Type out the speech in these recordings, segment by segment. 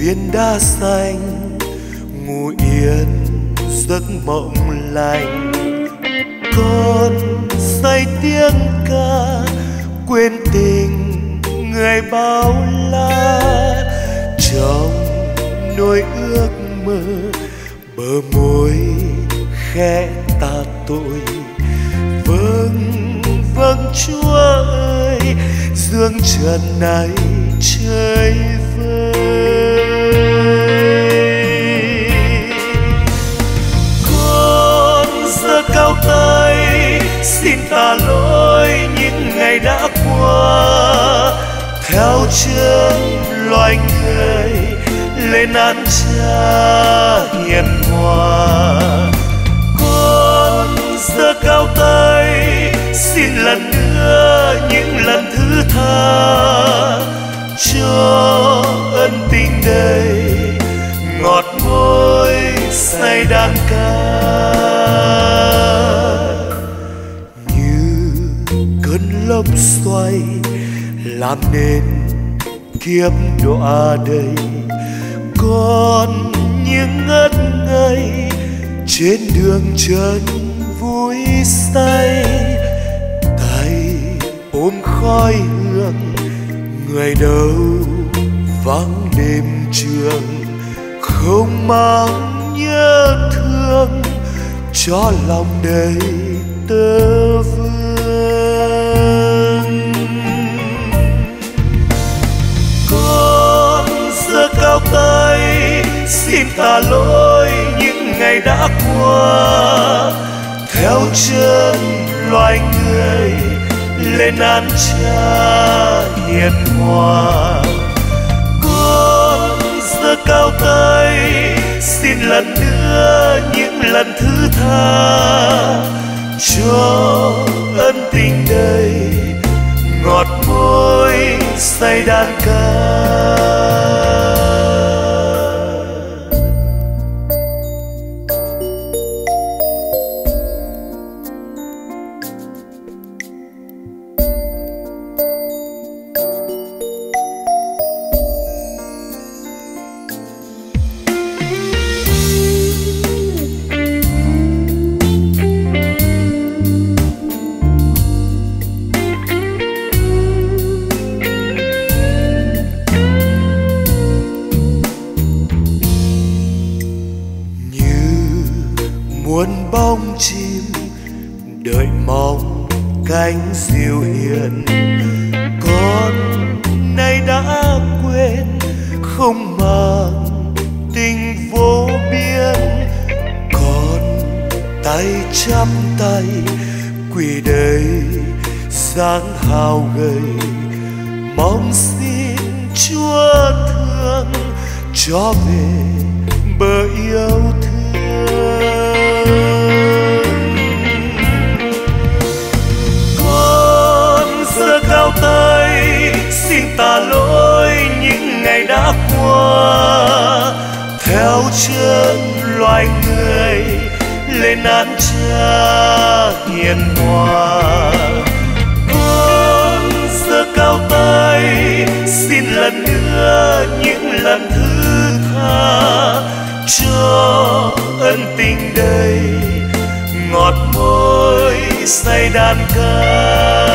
viên đá xanh ngủ yên giấc mộng lành. Con say tiếng ca quên tình người bao la, trong nỗi ước mơ bờ môi khẽ ta tội. Vâng vâng Chúa ơi, dương trần này chơi vơi. Con giơ cao tay xin tha lỗi những ngày đã qua, theo chân loài người lên án Cha hiền hòa. Con giơ cao tay xin lần nữa những lần thứ tha, cho ân tình đầy ngọt môi say đàn ca. Như cơn lốc xoay làm nên kiếp đọa đầy, con như ngất ngây trên đường chân vui say. Tay ôm khói hương, người đâu vắng đêm trường, không mang nhớ thương cho lòng đầy tơ vương. Con giơ cao tay xin tha lỗi những ngày đã qua, theo chân loài người lên án Cha hiền hòa. Con giơ cao tay xin lần nữa những lần thứ tha, cho ân tình đầy ngọt môi say đàn ca. Muôn bóng chim đợi mong cánh diều hiền, con nay đã quên không mang tình vô biên. Con tay chắp tay quỳ đây dáng hào gầy, mong xin Chúa thương cho về bờ yêu thương. Con giơ cao tay xin tha lỗi những ngày đã qua, theo chân loài người lên án Cha hiền hòa. Con giơ cao tay xin lần nữa những lần thứ tha, cho ân tình đầy ngọt môi say đàn ca.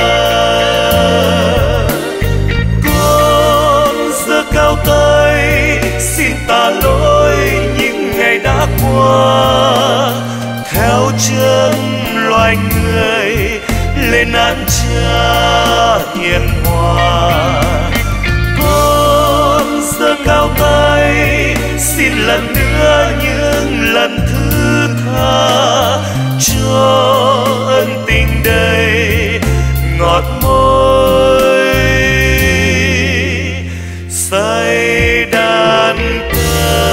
Con giơ cao tay xin tha lỗi những ngày đã qua, theo chân loài người lên án Cha hiền hòa. Con giơ cao tay xin lần nữa những lần thứ tha, cho ân tình đầy ngọt môi say đàn ca.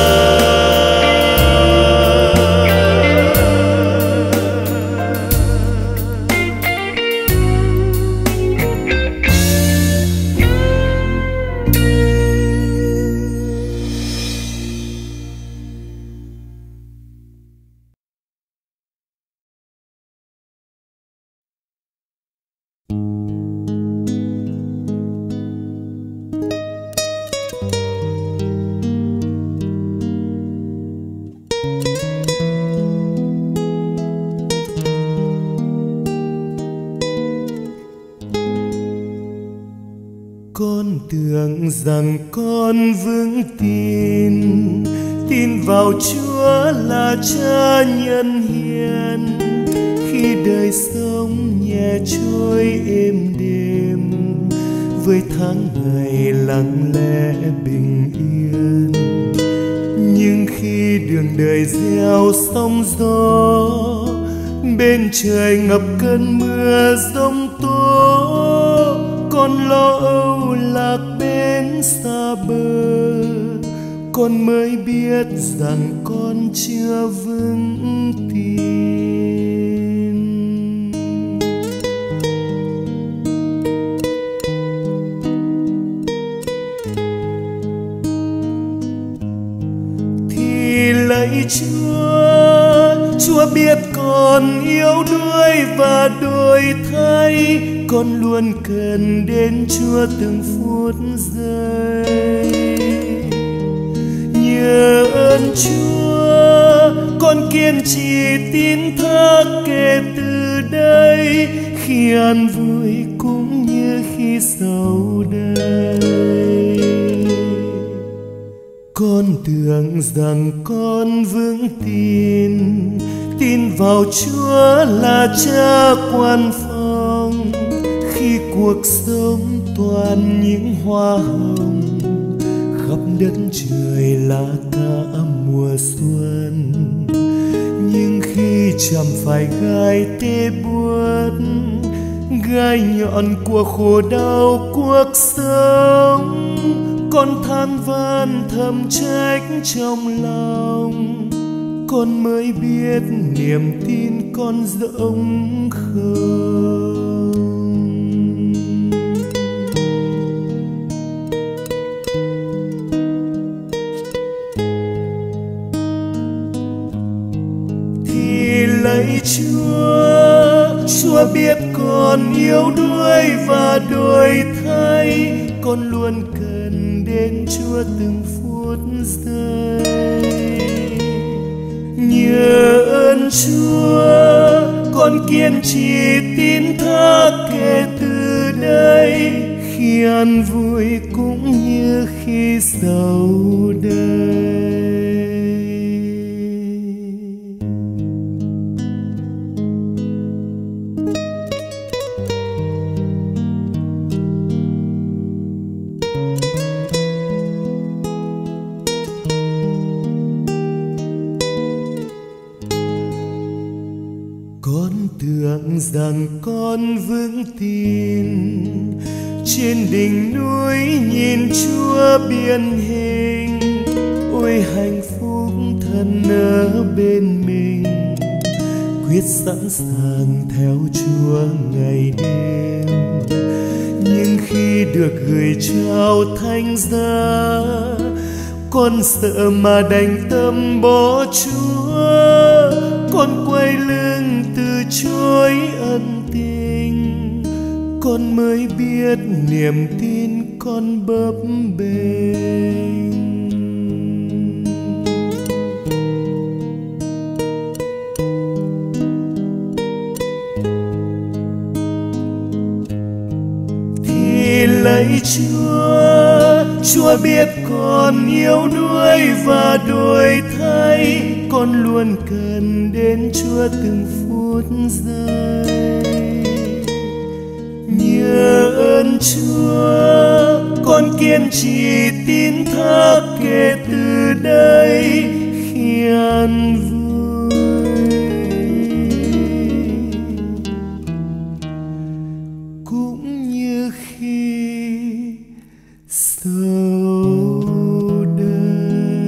Con tưởng rằng con vững tin, tin vào Chúa là Cha nhân hiền. Khi đời sống nhẹ trôi êm đềm, với tháng ngày lặng lẽ bình yên. Nhưng khi đường đời gieo sóng gió, bên trời ngập cơn mưa giông tố, con lo âu lạc bên xa bờ. Con mới biết rằng con chưa vững tin. Thì lạy Chúa biết con yếu đuối và đổi thay. Con luôn cần đến Chúa từng phút giây. Nhờ ơn Chúa, con kiên trì tin thác kể từ đây. Khi an vui cũng như khi sầu đây. Con tưởng rằng con vững tin, tin vào Chúa là Cha quan phòng. Khi cuộc sống toàn những hoa hồng, khắp đất trời là cả mùa xuân. Nhưng khi chạm phải gai tê buốt, gai nhọn của khổ đau cuộc sống, con than van thầm trách trong lòng. Con mới biết niềm tin con rỗng không. Thì lạy Chúa biết con yếu đuối và đổi thay. Con luôn cần đến Chúa từng phút giây. Nhờ ơn Chúa, con kiên trì tin thác kể từ đây. Khi an vui cũng như khi sầu đây. Con tưởng rằng con vững tin, trên đỉnh núi nhìn Chúa biến hình. Ôi hạnh phúc thân ở bên mình, quyết sẵn sàng theo Chúa ngày đêm. Nhưng khi được gửi trao thánh giá, con sợ mà đành tâm bỏ Chúa. Con quay lưng từ chối ân tình, con mới biết niềm tin con bấp bênh. Thì lạy Chúa biết con yếu đuối và đổi thay. Con luôn cần đến Chúa từng phút giây. Nhờ ơn Chúa, con kiên trì tin thác kể từ đây. Khi an vui cũng như khi sầu đây.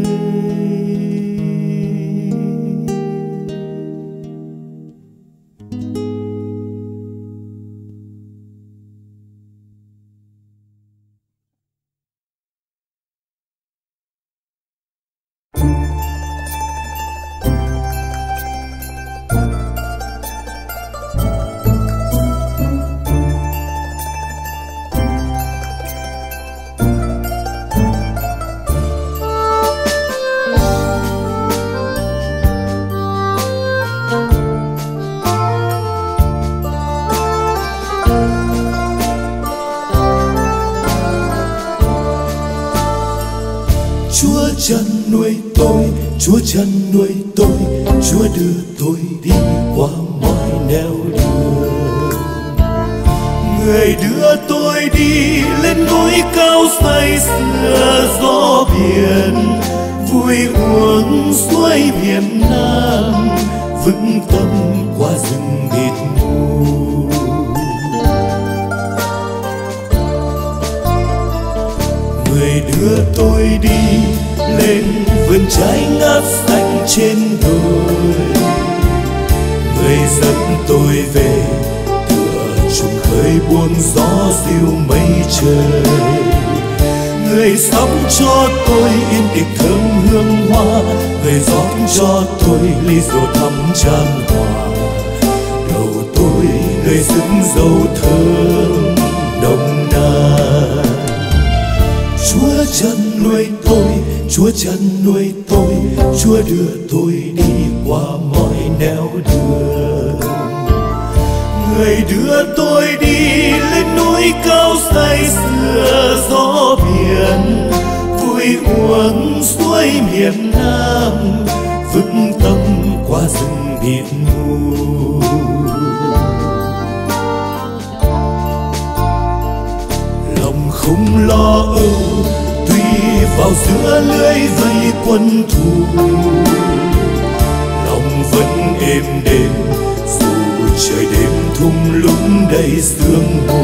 Chúa chăn nuôi tôi, Chúa chăn nuôi tôi, Chúa đưa tôi đi qua mọi nẻo đường. Người đưa tôi đi lên núi cao say sưa gió biển, vui uống suối miền Nam, vững tâm qua rừng mịt mù. Người đưa tôi đi lên vườn trái ngát xanh trên đồi, người dẫn tôi về tựa trùng khơi buông gió dịu mây trời. Người sắm cho tôi yên tịch thơm hương hoa, người rót cho tôi ly rượu thắm chan hòa. Đầu tôi người dựng dầu thơm nồng nàn. Chúa chăn nuôi tôi, Chúa chăn nuôi tôi, Chúa đưa tôi đi qua mọi nẻo đường. Người đưa tôi đi lên núi cao say sưa gió biển, vui uống suối miền Nam, vững tâm qua rừng mịt mù. Lòng không lo âu tuy vào giữa lưới vây quân thù, lòng vẫn êm đềm dù trời đêm thung lũng đầy sương mù.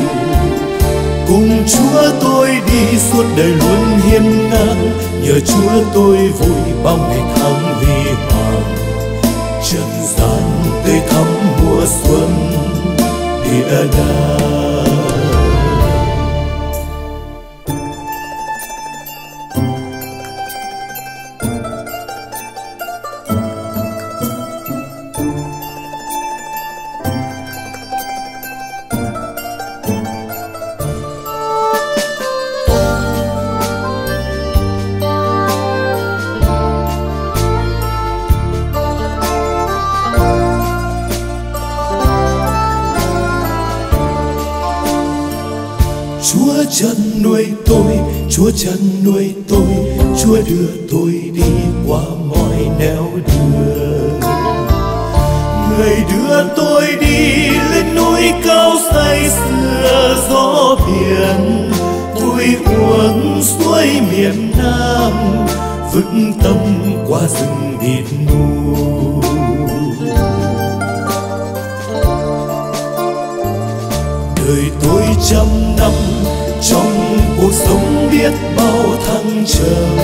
Cùng Chúa tôi đi suốt đời luôn hiên ngang, nhờ Chúa tôi vui bao ngày tháng huy hoàng. Trần gian tươi thắm mùa xuân địa đàng. Chúa chăn nuôi tôi, Chúa chăn nuôi tôi, Chúa đưa tôi đi qua mọi nẻo đường. Người đưa tôi đi lên núi cao say sưa gió biển, vui uống suối miền Nam, vững tâm qua rừng mịt mù. Đời tôi trăm năm trong cuộc sống biết bao thăng trầm,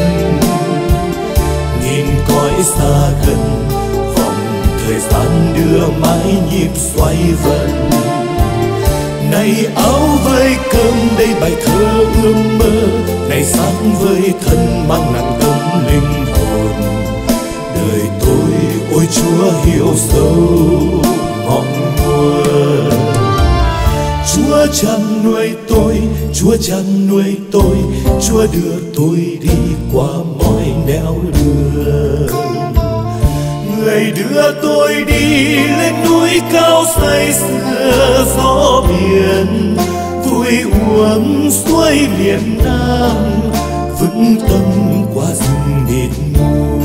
nhìn cõi xa gần vòng thời gian đưa mãi nhịp xoay vần. Này áo vơi cơm đây bài thơ ươm mơ, này sáng với thân mang nặng tâm linh hồn. Đời tôi ôi Chúa hiểu sâu ngọn nguồn. Chúa chăn nuôi tôi, Chúa chăn nuôi tôi, Chúa đưa tôi đi qua mọi nẻo đường. Người đưa tôi đi lên núi cao say sưa gió biển, vui uống suối miền Nam, vững tâm qua rừng mịt mù.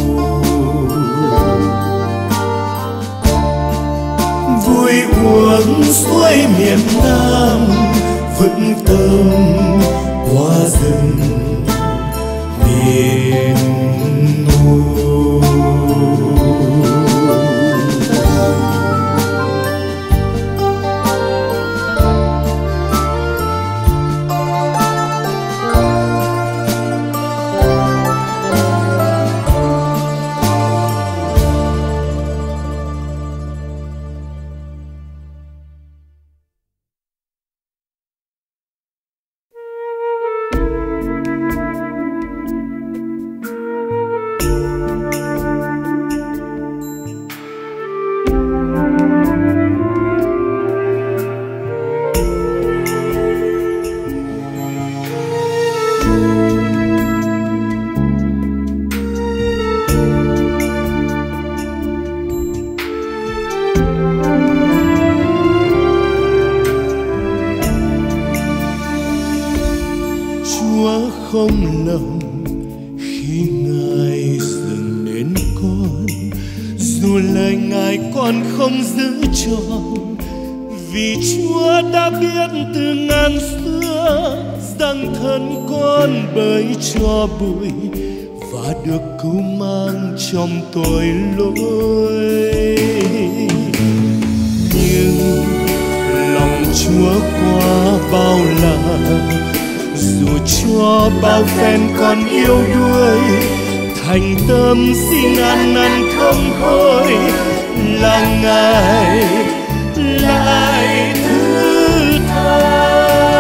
Vui uống suối miền Nam, vững tâm qua rừng miền mù. Không lầm khi lời Ngài con không giữ trọn, vì Chúa đã biết từ ngàn xưa rằng thân con bởi cho bụi và được cứu mang trong tội lỗi. Nhưng lòng Chúa quá bao la, dù cho bao phen con yêu đuối, thành tâm xin ăn năn không hối, là Ngài lại thứ tha.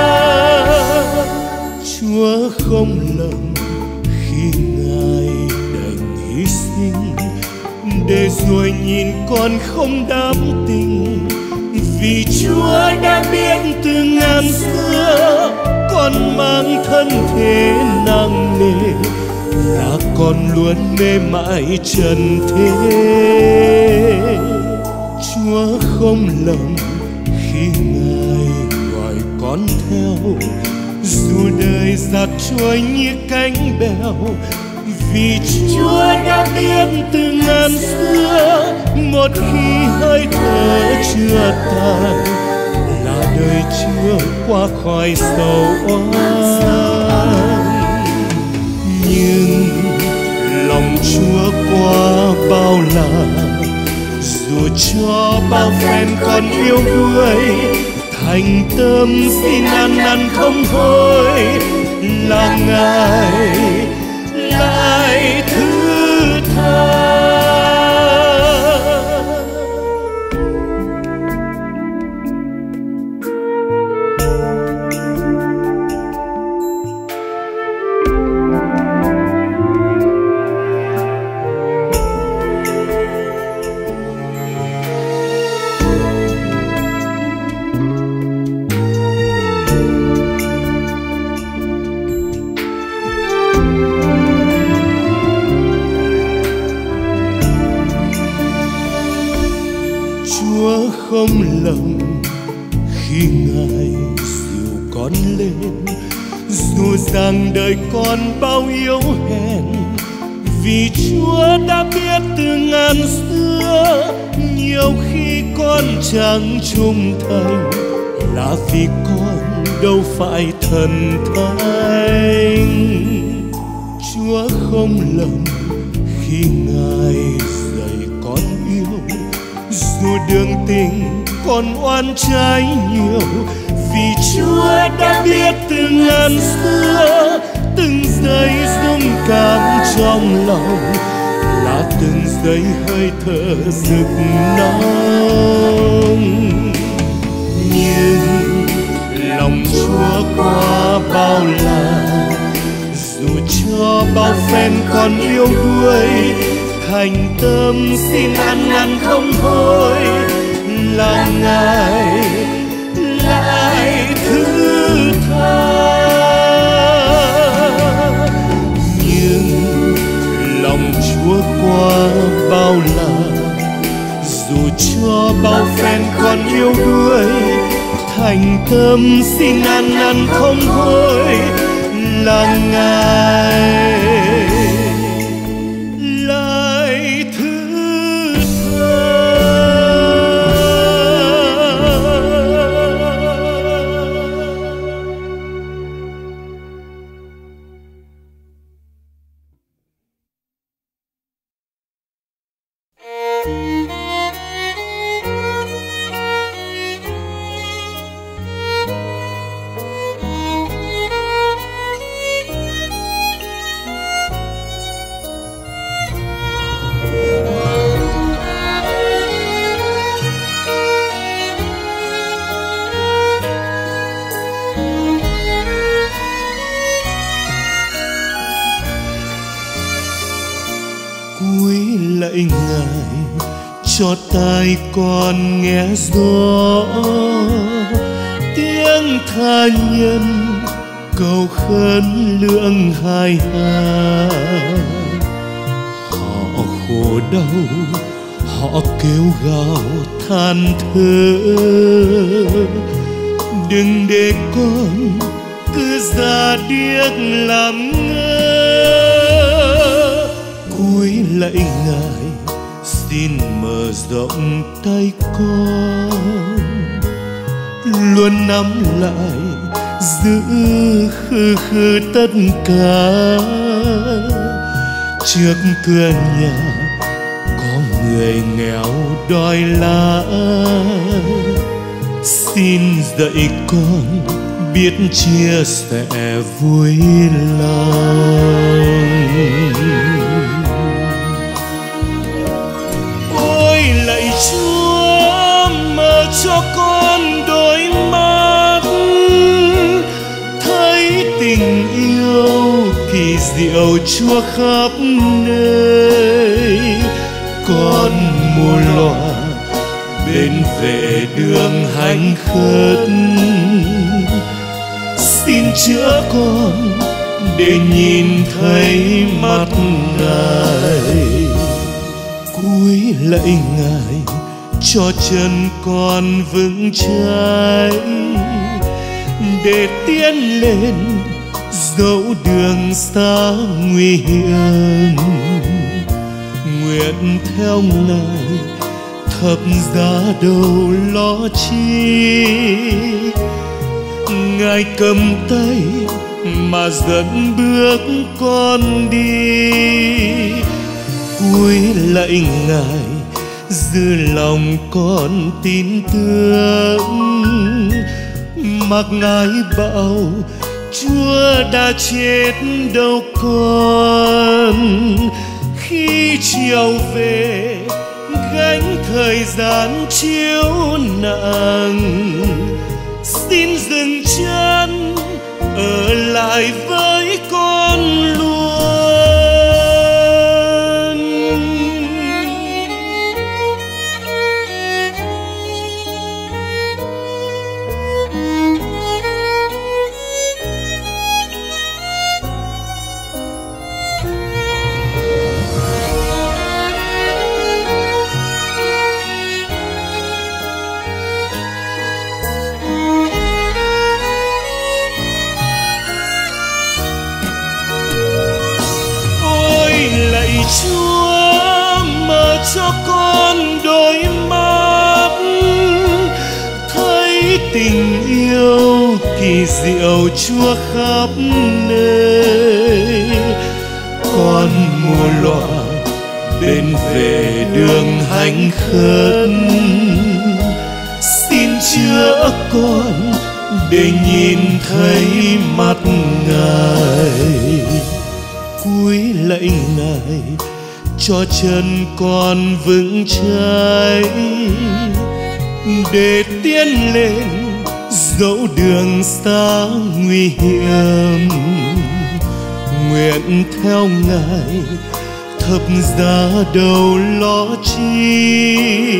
Chúa không lầm khi Ngài đành hy sinh, để rồi nhìn con không đắm tình, vì Chúa đã biết từ ngàn xưa con mang thân thể nặng nề, là con luôn mê mải trần thế. Chúa không lầm khi Ngài gọi con theo, dù đời giạt trôi như cánh bèo, vì Chúa đã biết từ ngàn xưa một khi hơi thở chưa tàn, là đời chưa qua khỏi sầu oan. Nhưng lòng Chúa quá bao la, dù cho bao phen con yêu đuối, thành tâm xin ăn năn không hối, là Ngài lại thứ tha. Không lầm khi Ngài dìu con lên, dù rằng đời con bao yếu hèn, vì Chúa đã biết từ ngàn xưa nhiều khi con chẳng trung thành, là vì con đâu phải thần thánh. Chúa không lầm khi Ngài dạy con yêu, dù đường tình còn oan trái nhiều, vì Chúa đã biết từ ngàn xưa từng giây rung cảm trong lòng, là từng giây hơi thở rực nóng. Nhưng lòng Chúa quá bao la, dù cho bao phen con yêu đuối, thành tâm xin ăn năn không hối, là Ngài lại thứ tha. Nhưng lòng Chúa quá bao la, dù cho bao phen con yêu đuối, thành tâm xin ăn năn không hối, là Ngài cho tai con nghe rõ tiếng tha nhân cầu khấn lượng hai hà. Họ khổ đau, họ kêu gào than thở, đừng để con cứ ra điếc làm ngơ. Cúi lạy Ngài xin mở mở rộng tay con, luôn nắm lại giữ khư khư tất cả. Trước cửa nhà có người nghèo đòi lá, xin dạy con biết chia sẻ vui lòng. Ôi lạy Chúa, mở cho con đôi mắt thấy tình yêu kỳ diệu Chúa khắp nơi. Con mù lòa bên về đường hạnh khất, xin chữa con để nhìn thấy mắt Ngài. Cúi lạy Ngài cho chân con vững chãi, để tiến lên dẫu đường xa nguy hiểm. Nguyện theo Ngài thập giá đầu lo chi, Ngài cầm tay mà dẫn bước con đi. Cúi lạy Ngài giữ lòng con tin tưởng, mặc Ngài bảo Chúa đã chết đâu con. Khi chiều về gánh thời gian chiếu nặng, xin dừng chân ở lại với con luôn. Chúa mở cho con đôi mắt thấy tình yêu kỳ diệu Chúa khắp nơi. Con mù lòa bên về đường hạnh khất, xin chữa con để nhìn thấy mắt Ngài. Cúi lạy Ngài cho chân con vững chãi, để tiến lên dẫu đường xa nguy hiểm. Nguyện theo Ngài thập giá đầu lo chi,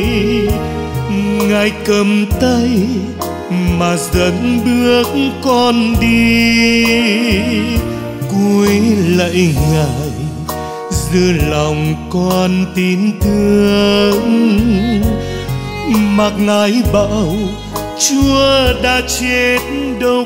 Ngài cầm tay mà dẫn bước con đi. Cúi lạy Ngài giữ lòng con tin tưởng, mặc Ngài bảo Chúa đã chết đâu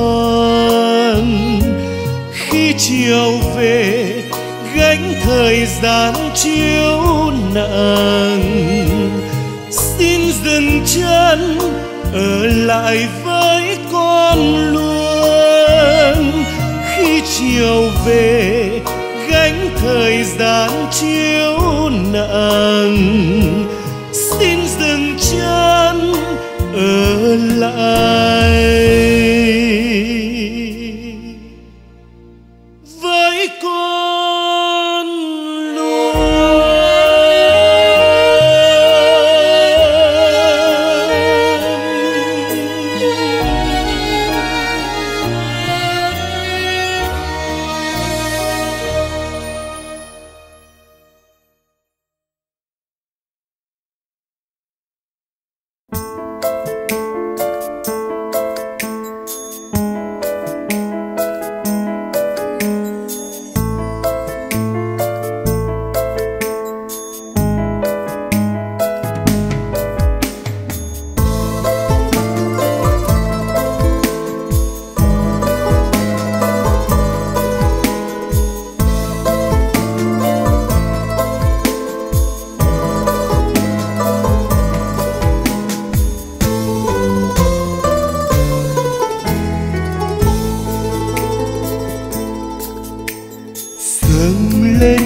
con. Khi chiều về gánh thời gian chiếu nặng, xin dừng chân ở lại với con luôn. Khi chiều về gánh thời gian chiếu nặng, xin dừng chân ở lại với con luôn.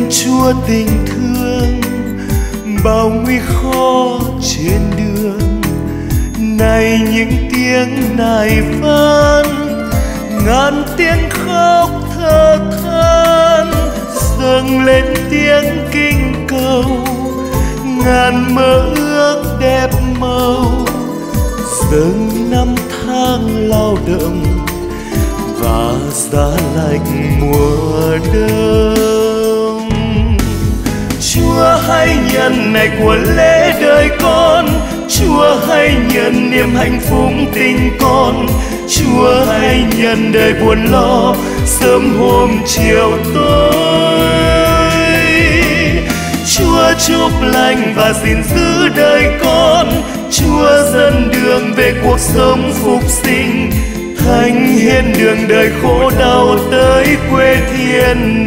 Chúa tình thương, bao nguy khó trên đường. Này những tiếng nài van, ngàn tiếng khóc thở than, dâng lên tiếng kinh cầu, ngàn mơ ước đẹp màu. Dâng năm tháng lao động và giá lạnh mùa đông. Chúa hãy nhận này của lễ đời con, Chúa hãy nhận niềm hạnh phúc tình con. Chúa hãy nhận đời buồn lo sớm hôm chiều tối. Chúa chúc lành và gìn giữ đời con, Chúa dẫn đường về cuộc sống phục sinh, thánh hiến đường đời khổ đau tới quê thiên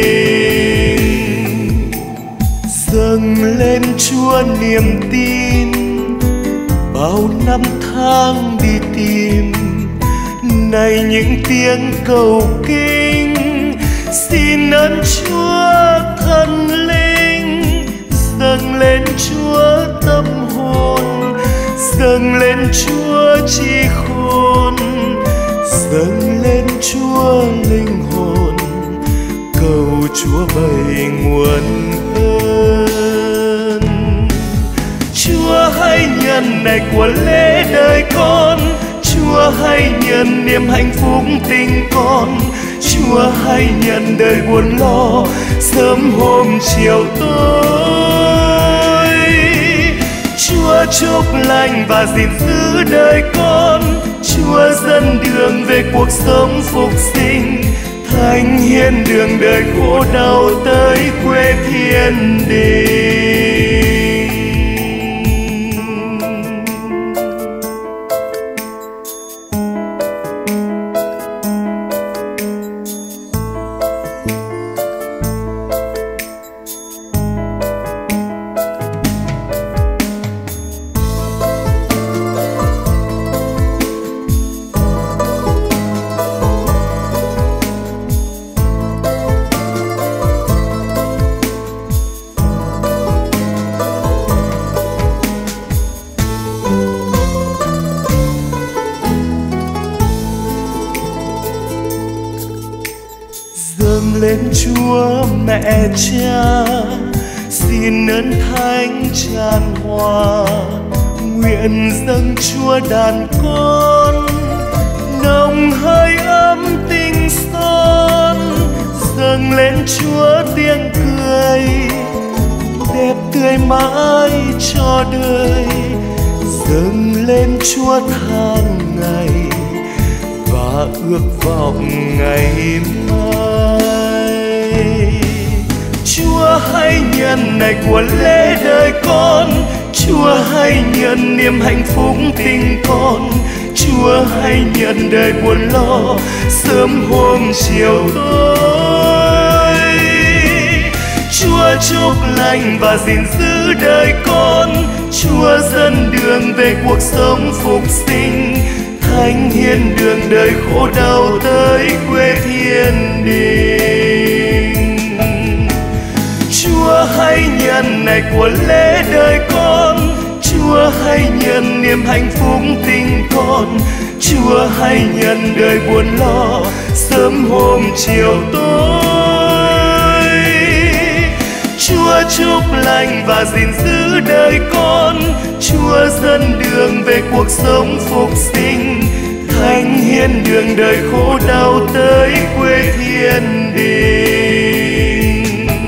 đình. Dâng lên Chúa niềm tin, bao năm tháng đi tìm. Này những tiếng cầu kinh, xin ơn Chúa thần linh. Dâng lên Chúa tâm hồn, dâng lên Chúa trí khôn, dâng lên Chúa linh hồn, cầu Chúa bày nguồn ơn. Chúa hãy nhận này của lễ đời con, Chúa hãy nhận niềm hạnh phúc tình con. Chúa hãy nhận đời buồn lo sớm hôm chiều tối. Chúa chúc lành và gìn giữ đời con, Chúa dẫn đường về cuộc sống phục sinh, thánh hiến đường đời khổ đau tới quê thiên đình. Lên Chúa mẹ cha, xin ơn thánh tràn hòa. Nguyện dâng Chúa đàn con, nồng hơi ấm tình son. Dâng lên Chúa tiếng cười, đẹp tươi mãi cho đời. Dâng lên Chúa tháng ngày và ước vọng ngày mai. Chúa hãy nhận này của lễ đời con, Chúa hãy nhận niềm hạnh phúc tình con. Chúa hãy nhận đời buồn lo sớm hôm chiều tối. Chúa chúc lành và gìn giữ đời con, Chúa dẫn đường về cuộc sống phục sinh, thánh hiến đường đời khổ đau tới quê thiên đình. Chúa hãy nhận này của lễ đời con, Chúa hãy nhận niềm hạnh phúc tình con. Chúa hãy nhận đời buồn lo sớm hôm chiều tối. Chúa chúc lành và gìn giữ đời con, Chúa dẫn đường về cuộc sống phục sinh, thánh hiến đường đời khổ đau tới quê thiên đình.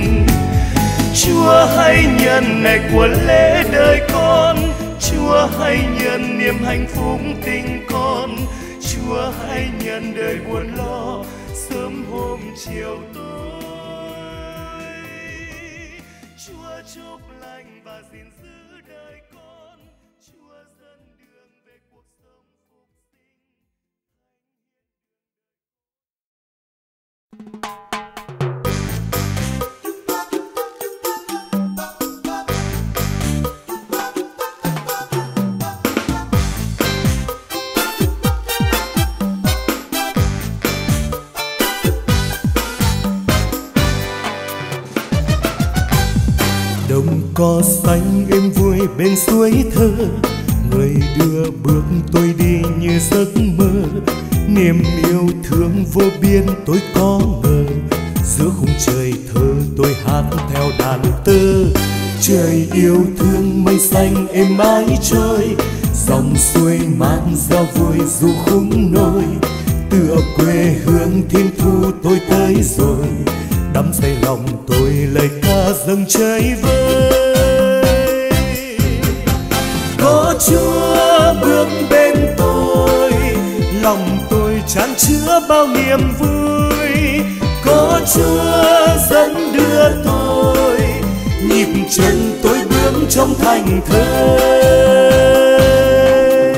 Chúa hãy nhận này của lễ đời con, Chúa hãy nhận niềm hạnh phúc tình con. Chúa hãy nhận đời buồn lo sớm hôm chiều tối. Chúa chúc lành và gìn giữ đời con, Chúa dẫn đường về cuộc sống phục sinh. cỏ xanh êm vui bên suối thơ, người đưa bước tôi đi như giấc mơ. Niềm yêu thương vô biên tôi có ngờ, giữa khung trời thơ tôi hát theo đàn tơ. Trời yêu thương mây xanh êm ái trôi, dòng suối mát reo vui du khung nôi. Tựa quê hương thiên thu tôi tới rồi, đắm say lòng tôi lời ca dâng chơi vơi. Có Chúa bước bên tôi, lòng tôi chan chứa bao niềm vui. Có Chúa dẫn đưa tôi, nhịp chân tôi bước trong thành thơi.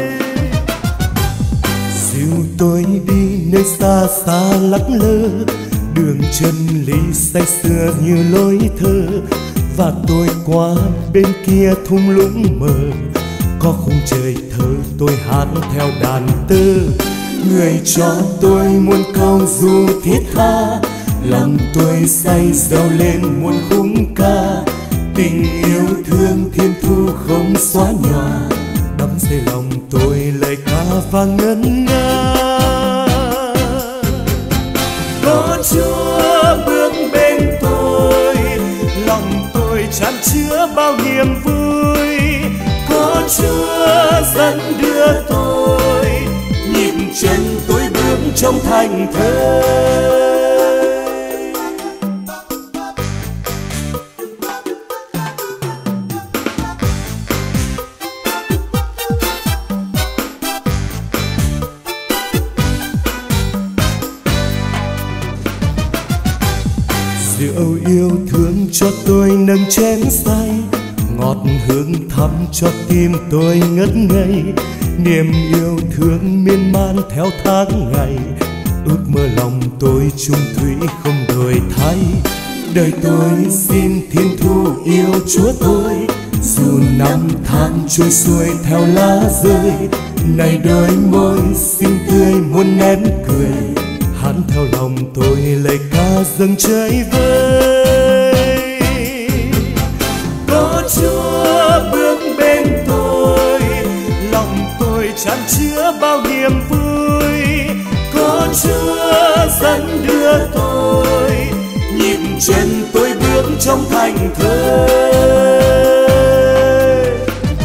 Dìu tôi đi nơi xa xa lắc lơ, đường chân lý say sưa như lối thơ. Và tôi qua bên kia thung lũng mờ, có khung trời thơ tôi hát theo đàn tơ. Người cho tôi muôn câu du thiết tha, lòng tôi say reo lên muôn khung ca. Tình yêu thương thiên thu không xóa nhòa, đắm say lòng tôi lời ca vang ngân nga. Có Chúa bước bên tôi, lòng tôi chan chứa bao niềm vui. Có Chúa dẫn đưa tôi, nhịp chân tôi bước trong thành thơi. Rượu yêu thương cho tôi nâng chén say, ngọt hương thắm cho tim tôi ngất ngây. Niềm yêu thương miên man theo tháng ngày, ước mơ lòng tôi chung thủy không đổi thay. Đời tôi xin thiên thu yêu Chúa tôi, dù năm tháng trôi xuôi theo lá rơi. Này đôi môi xinh tươi muôn nén cười, hát theo lòng tôi lời ca dâng chơi vơi. Có Chúa bước bên tôi, lòng tôi chan chứa bao niềm vui. Có Chúa dẫn đưa tôi, nhịp chân tôi bước trong thành thơi.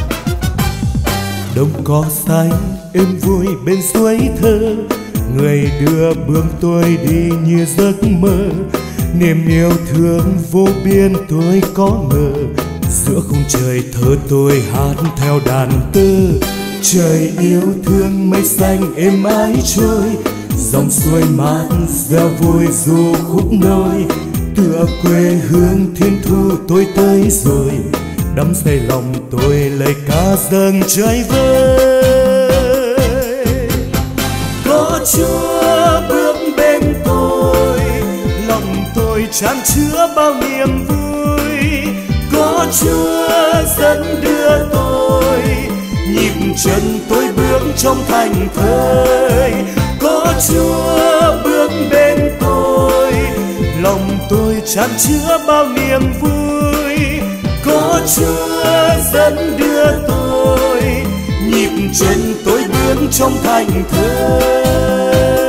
Đồng cỏ xanh êm vui bên suối thơ, người đưa bước tôi đi như giấc mơ. Niềm yêu thương vô biên tôi có ngờ, giữa khung trời thơ tôi hát theo đàn tơ. Trời yêu thương mây xanh êm ái trôi, dòng suối mát reo vui du khúc nôi. Tựa quê hương thiên thu tôi tới rồi, đắm say lòng tôi lời ca dâng chơi vơi. Có Chúa bước bên tôi, lòng tôi chan chứa bao niềm vui. Có Chúa dẫn đưa tôi, nhịp chân tôi bước trong thành thơi. Có Chúa bước bên tôi, lòng tôi chan chứa bao niềm vui. Có Chúa dẫn đưa tôi, nhịp chân tôi bước trong thành thơi.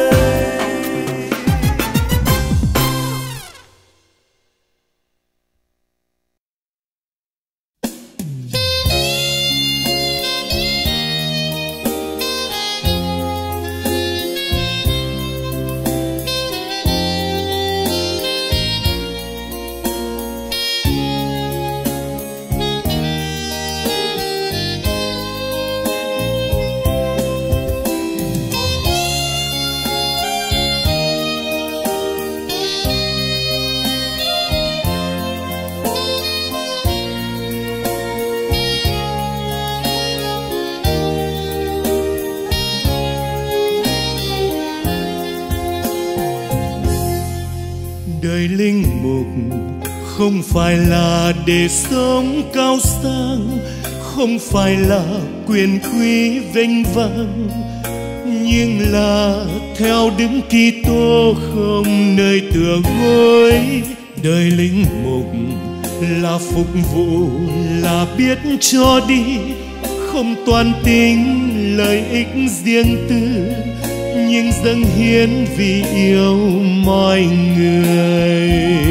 Đời linh mục không phải là để sống cao sang, không phải là quyền quý vinh vang, nhưng là theo Đức Kitô không nơi tựa gối Đời linh mục là phục vụ, là biết cho đi, không toan tính lợi ích riêng tư, nhưng dâng hiến vì yêu mọi người.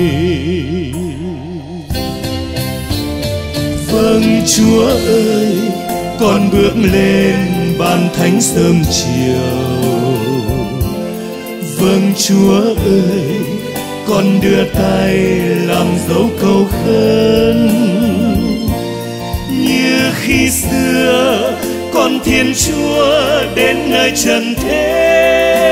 Vâng Chúa ơi, con bước lên ban thánh sớm chiều. Vâng Chúa ơi, con đưa tay làm dấu cầu khấn. Như khi xưa con Thiên Chúa đến nơi trần thế,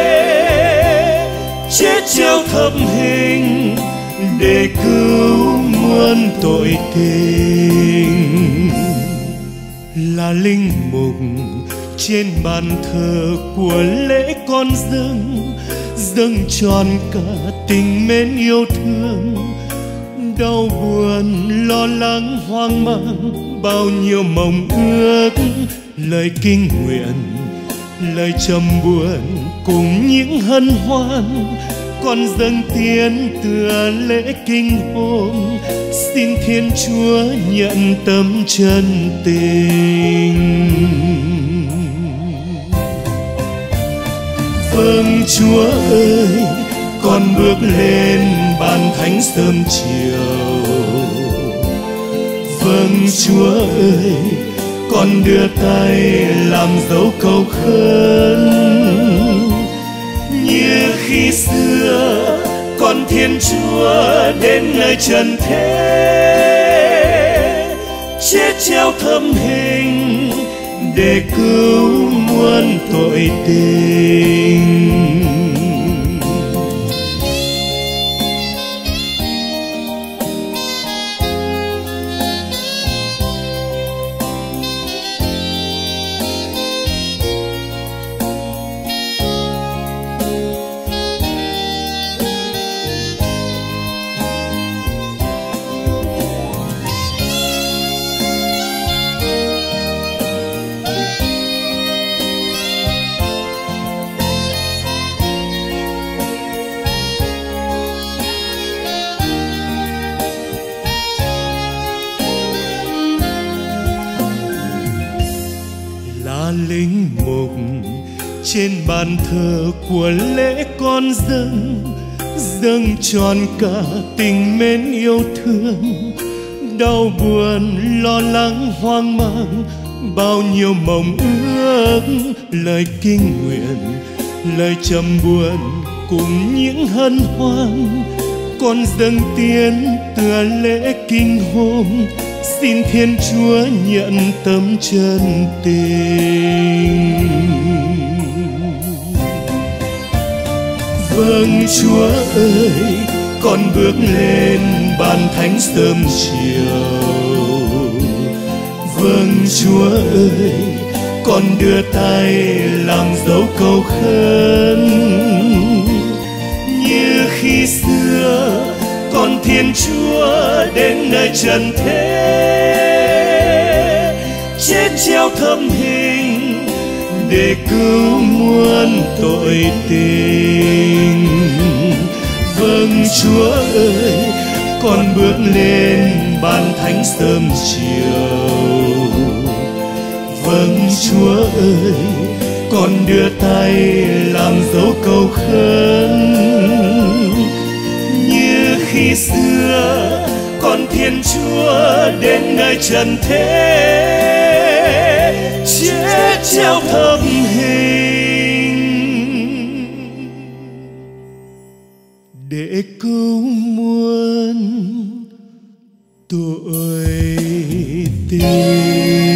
chết treo thập hình để cứu muôn tội tình. Là linh mục trên bàn thờ của lễ con dâng tròn cả tình mến yêu thương. Đau buồn lo lắng hoang mang, bao nhiêu mộng ước, lời kinh nguyện, lời trầm buồn cùng những hân hoan. Con dâng tiến tựa lễ kinh hôm, xin Thiên Chúa nhận tấm chân tình. Vâng Chúa ơi, con bước lên ban thánh sớm chiều. Vâng Chúa ơi, con đưa tay làm dấu cầu khấn. Như khi xưa con Thiên Chúa đến nơi trần thế, chết treo thập hình để cứu muôn tội tình. Linh mục trên bàn thờ của lễ con dâng tròn cả tình mến yêu thương. Đau buồn lo lắng hoang mang, bao nhiêu mộng ước, lời kinh nguyện, lời trầm buồn cùng những hân hoan. Con dâng tiến tựa lễ kinh hôm, xin Thiên Chúa nhận tấm chân tình. Vâng Chúa ơi, con bước lên ban thánh sớm chiều. Vâng Chúa ơi, con đưa tay làm dấu cầu khấn. Như khi xưa con Thiên Chúa đến nơi trần thế, chết treo thập hình để cứu muôn tội tình. Vâng Chúa ơi, con bước lên ban thánh sớm chiều. Vâng Chúa ơi, con đưa tay làm dấu cầu khấn. Như khi xưa con Thiên Chúa đến nơi trần thế, chết treo thập hình để cứu muôn tội tình.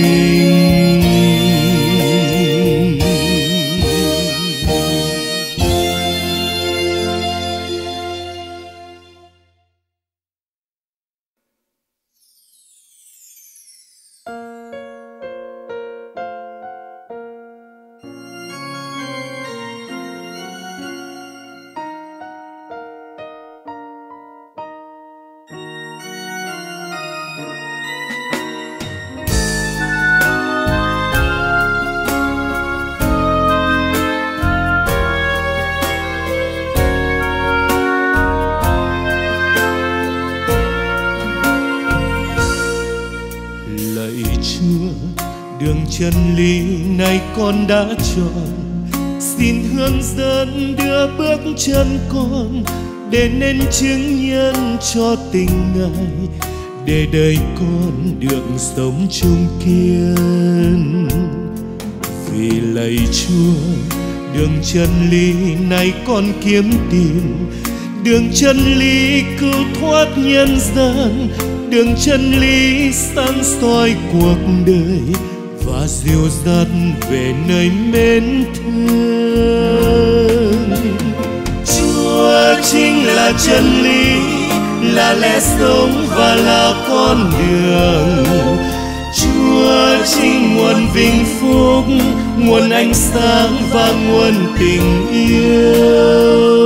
chân lý này con đã chọn. Xin hướng dẫn đưa bước chân con để nên chứng nhân cho tình Ngài, để đời con được sống chung kiên. Vì lạy Chúa, đường chân lý này con kiếm tìm, đường chân lý cứu thoát nhân gian, đường chân lý sáng soi cuộc đời và dìu dắt về nơi mến thương. Chúa chính là chân lý, là lẽ sống và là con đường. Chúa chính nguồn vinh phúc, nguồn ánh sáng và nguồn tình yêu.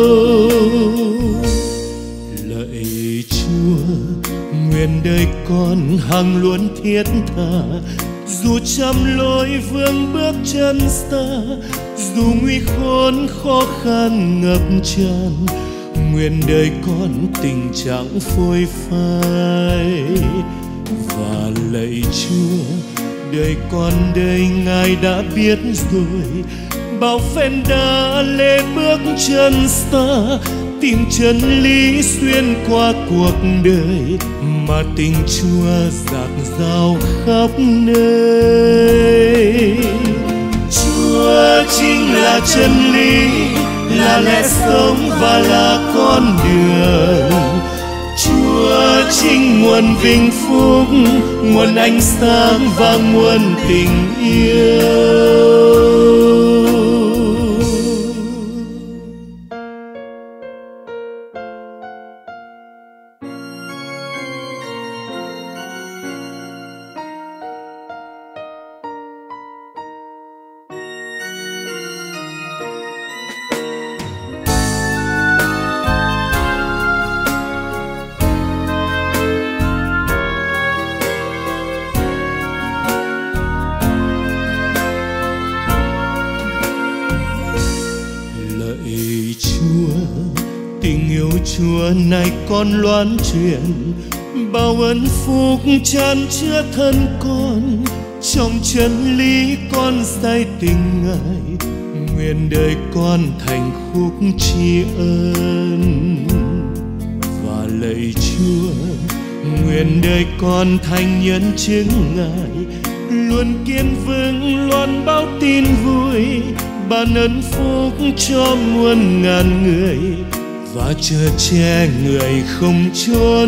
Lạy Chúa, nguyện đời con hằng luôn thiết tha, dù trăm lối vương bước chân xa, dù nguy khốn khó khăn ngập tràn. Nguyện đời con tình trạng phôi phai. Và lạy Chúa, đời con đây Ngài đã biết rồi, bao phen đã lê bước chân xa, tìm chân lý xuyên qua cuộc đời, mà tình Chúa rạng rào khắp nơi. Chúa chính là chân lý, là lẽ sống và là con đường. Chúa chính nguồn vinh phúc, nguồn ánh sáng và nguồn tình yêu. Tình yêu Chúa này con loan truyền, bao ân phúc chan chứa thân con. Trong chân lý con say tình Ngài, nguyện đời con thành khúc tri ân. Và lạy Chúa, nguyện đời con thành nhân chứng Ngài, luôn kiên vững loan báo tin vui, ban ân phúc cho muôn ngàn người, và chở che người không chốn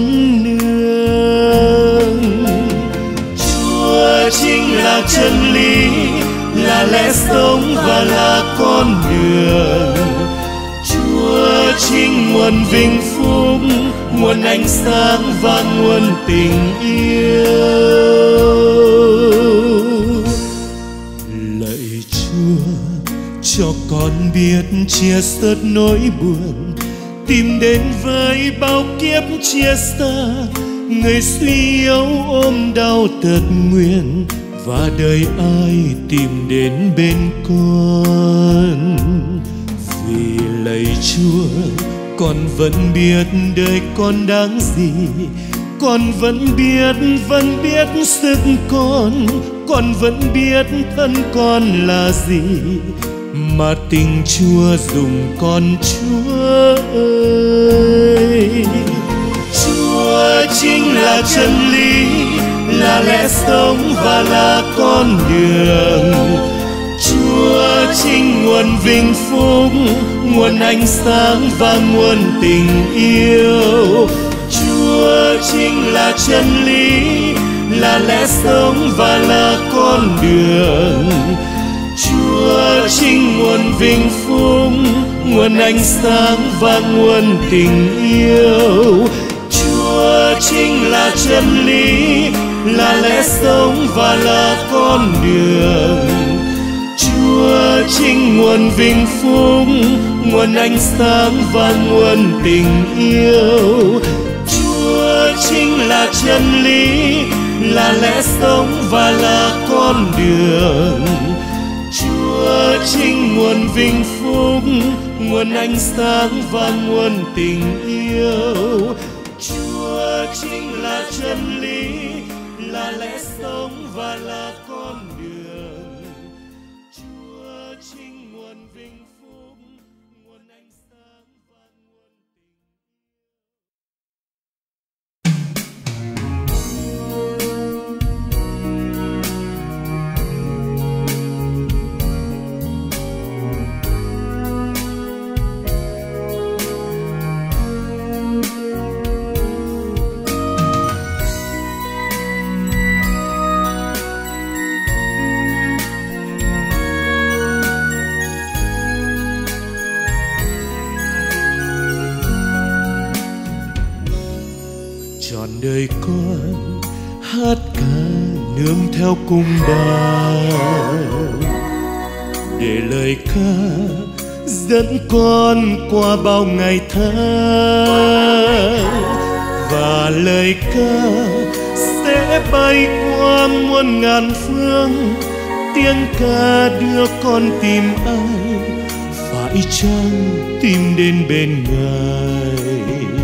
nương. Chúa chính là chân lý, là lẽ sống và là con đường. Chúa chính nguồn vinh phúc, nguồn ánh sáng và nguồn tình yêu. Lạy Chúa, cho con biết chia sớt nỗi buồn, tìm đến với bao kiếp chia xa, người suy yếu ôm đau tật nguyền, và đời ai tìm đến bên con. Vì lạy Chúa, con vẫn biết đời con đáng gì, con vẫn biết sức con vẫn biết thân con là gì, mà tình Chúa dùng con. Chúa ơi, Chúa chính là chân lý, là lẽ sống và là con đường. Chúa chính nguồn vinh phúc, nguồn ánh sáng và nguồn tình yêu. Chúa chính là chân lý, là lẽ sống và là con đường. Chúa chính nguồn vinh phúc, nguồn ánh sáng và nguồn tình yêu. Chúa chính là chân lý, là lẽ sống và là con đường. Chúa chính nguồn vinh phúc, nguồn ánh sáng và nguồn tình yêu. Chúa chính là chân lý, là lẽ sống và là con đường. Chúa chính nguồn vinh phúc, nguồn ánh sáng và nguồn tình yêu. Chúa chính là chân lý, là lẽ sống và là con đường. trọn đời con hát ca nương theo cung đàn, để lời ca dẫn con qua bao ngày tháng, và lời ca sẽ bay qua muôn ngàn phương. Tiếng ca đưa con tìm ai, phải chăng tìm đến bên Ngài?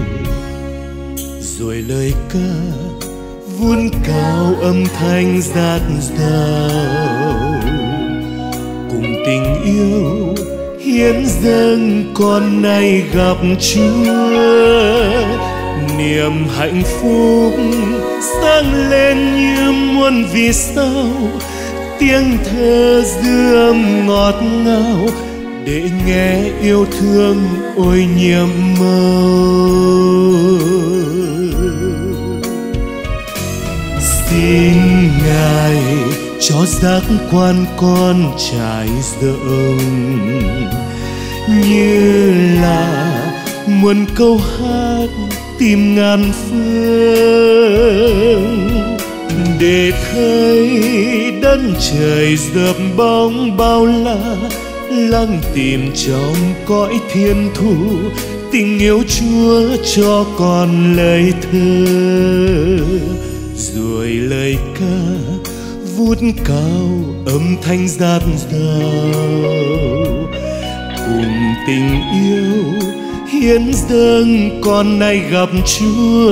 Rồi lời ca vun cao âm thanh dạt dào, cùng tình yêu hiến dâng con nay gặp Chúa. Niềm hạnh phúc sáng lên như muôn vì sao, tiếng thơ dư âm ngọt ngào, để nghe yêu thương ôi nhiệm màu. Xin Ngài cho giác quan con trải rộng, như là muôn câu hát tìm ngàn phương, để thấy đất trời dợp bóng bao la, lắng tìm trong cõi thiên thu tình yêu Chúa cho con lời thơ. Rồi lời ca vút cao âm thanh dạt dào, cùng tình yêu hiến dâng con nay gặp Chúa.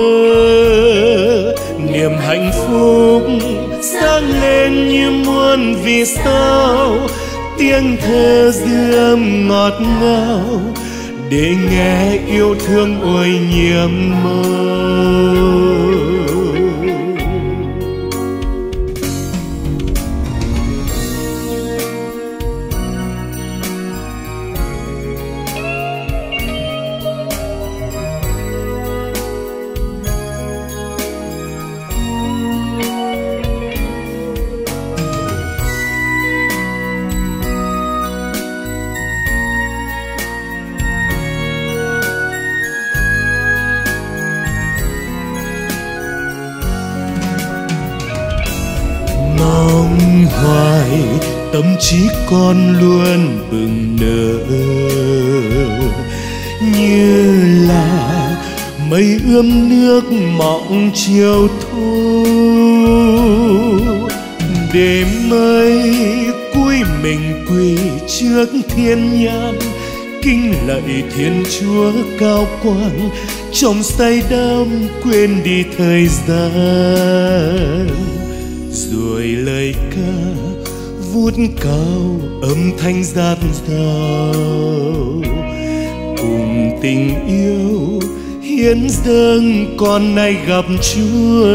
Niềm hạnh phúc sáng lên như muôn vì sao, tiếng thơ dư âm ngọt ngào, để nghe yêu thương ôi nhiệm màu. Mong hoài tâm trí con luôn bừng nở, như là mây ươm nước mọng chiều thu, để mây cúi mình quỳ trước thiên nhãn, kính lạy Thiên Chúa cao quang, trong say đắm quên đi thời gian. Rồi lời ca vút cao âm thanh dạt dào, cùng tình yêu hiến dâng con nay gặp Chúa.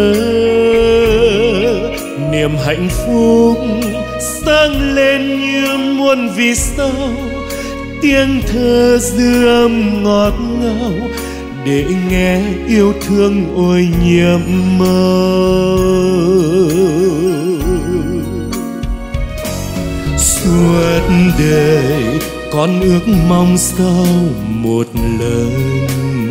Niềm hạnh phúc sáng lên như muôn vì sao, tiếng thơ dư âm ngọt ngào, để nghe yêu thương ôi nhiệm màu. Suốt đời con ước mong sau một lần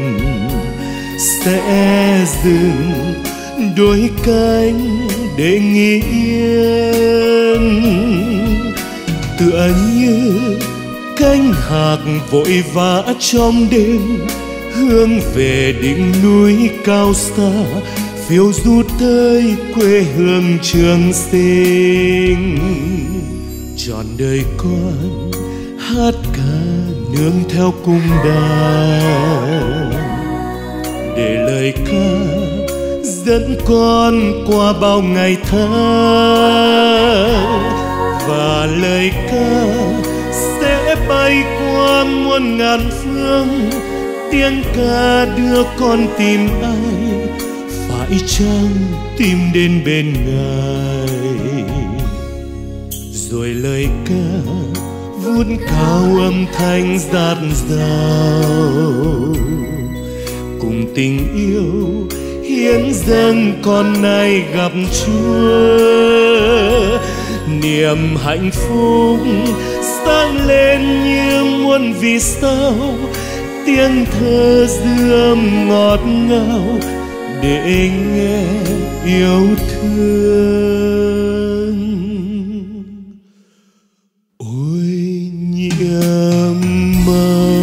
sẽ dừng đôi cánh để nghỉ yên, tựa như cánh hạc vội vã trong đêm, hướng về đỉnh núi cao xa, phiêu du tới quê hương Trường Sinh. Trọn đời con hát ca nương theo cung đàn, để lời ca dẫn con qua bao ngày tháng, và lời ca sẽ bay qua muôn ngàn phương. Tiếng ca đưa con tìm ai, phải chăng tìm đến bên Ngài? Rồi lời ca vút cao âm thanh dạt dào, cùng tình yêu hiến dâng con nay gặp Chúa. Niềm hạnh phúc sáng lên như muôn vì sao, tiếng thơ dư âm ngọt ngào, để nghe yêu thương. Ôi nhiệm màu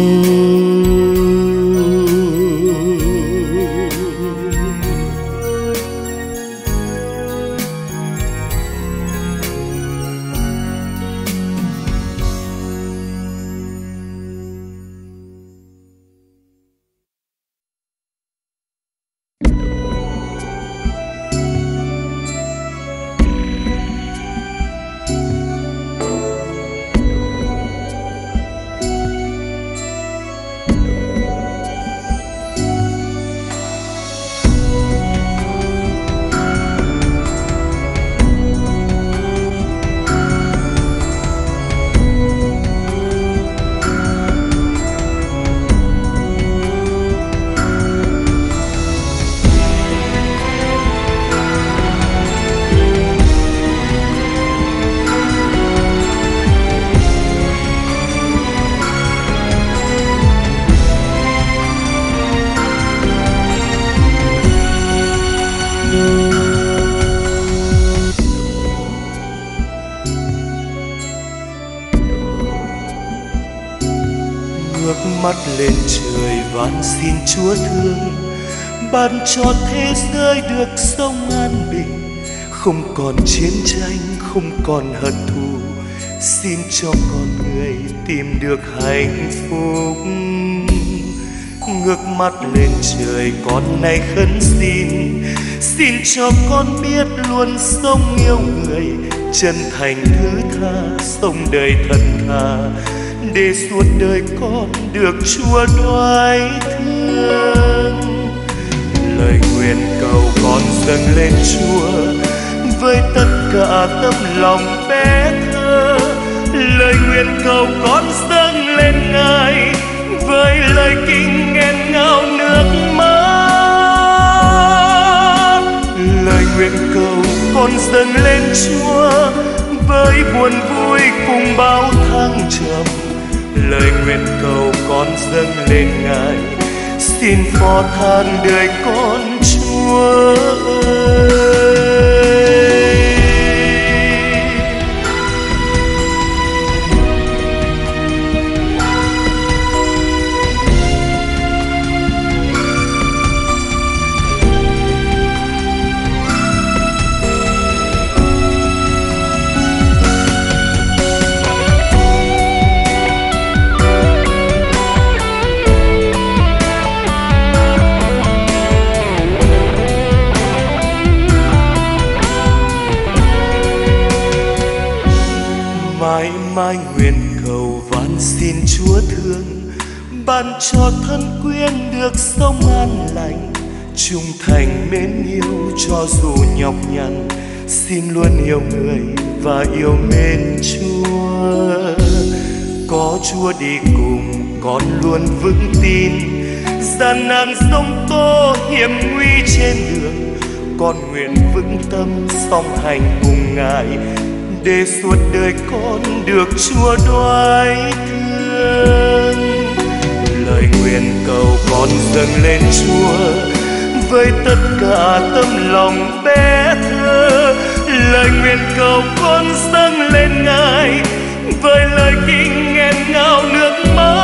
mắt lên trời van xin Chúa thương, ban cho thế giới được sống an bình, không còn chiến tranh, không còn hận thù, xin cho con người tìm được hạnh phúc. Ngước mắt lên trời con này khấn xin cho con biết luôn sống yêu người, chân thành thứ tha, sống đời thật thà, để suốt đời con được Chúa đoái thương. Lời nguyện cầu con dâng lên Chúa với tất cả tấm lòng bé thơ. Lời nguyện cầu con dâng lên Ngài với lời kinh nghẹn ngào nước mắt. Lời nguyện cầu con dâng lên Chúa với buồn vui cùng bao thăng trầm. Lời nguyện cầu con dâng lên Ngài, xin phó thác đời con Chúa ơi. Mãi mãi nguyện cầu van xin Chúa thương, ban cho thân quyến được sống an lành, trung thành mến yêu cho dù nhọc nhằn, xin luôn yêu người và yêu mến Chúa. Có Chúa đi cùng con luôn vững tin, gian nan sông tố hiểm nguy trên đường, con nguyện vững tâm song hành cùng Ngài, để suốt đời con được Chúa đoái thương. Lời nguyện cầu con dâng lên Chúa với tất cả tấm lòng bé thơ. Lời nguyện cầu con dâng lên Ngài với lời kinh nghẹn ngào nước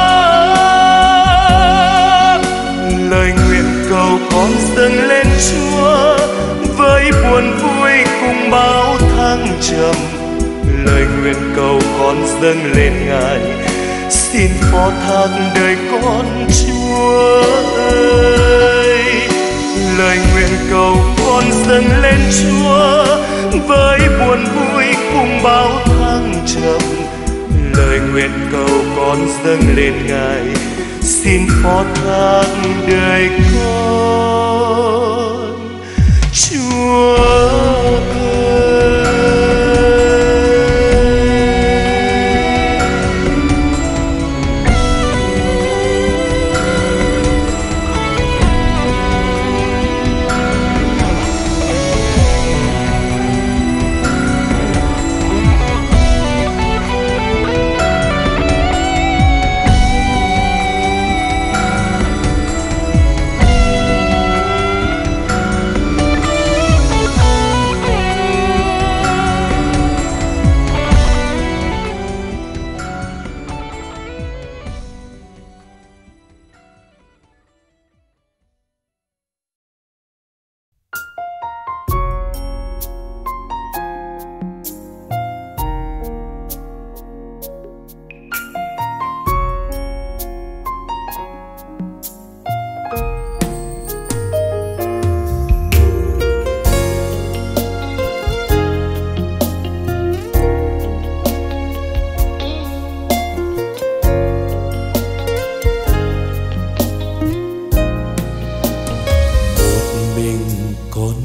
mắt. Lời nguyện cầu con dâng lên Chúa với buồn vui cùng bao thăng trầm. Lời nguyện cầu con dâng lên Ngài, xin phó thác đời con Chúa ơi. Lời nguyện cầu con dâng lên Chúa với buồn vui cùng bao thăng trầm. Lời nguyện cầu con dâng lên Ngài, xin phó thác đời con Chúa ơi.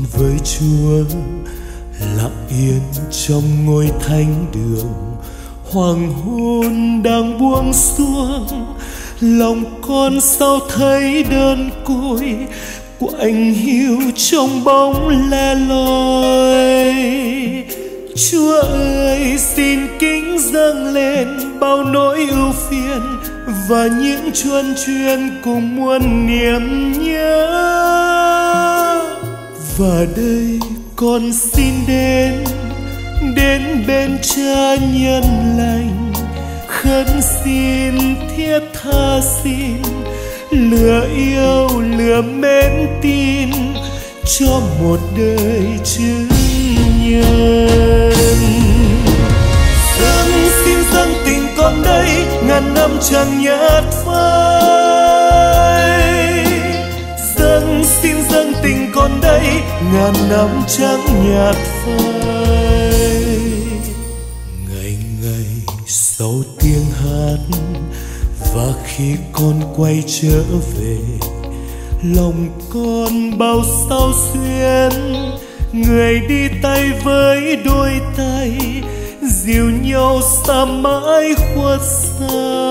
với Chúa lặng yên trong ngôi thánh đường. Hoàng hôn đang buông xuống, lòng con sao thấy đơn côi, quạnh hiu trong bóng le loi. Chúa ơi, xin kính dâng lên bao nỗi ưu phiền và những chuân chuyên cùng muôn niềm nhớ. Và đây con xin đến bên Cha nhân lành, khấn xin thiết tha xin, lửa yêu lửa mến tin cho một đời chứng nhân. Xin dâng tình con đây, ngàn năm chẳng nhạt phai. Xin dâng tình con đây, ngàn năm chẳng nhạt phai. Ngày ngày sau tiếng hát và khi con quay trở về, lòng con bao sao xuyên. Người đi tay với đôi tay, dìu nhau xa mãi khuất xa.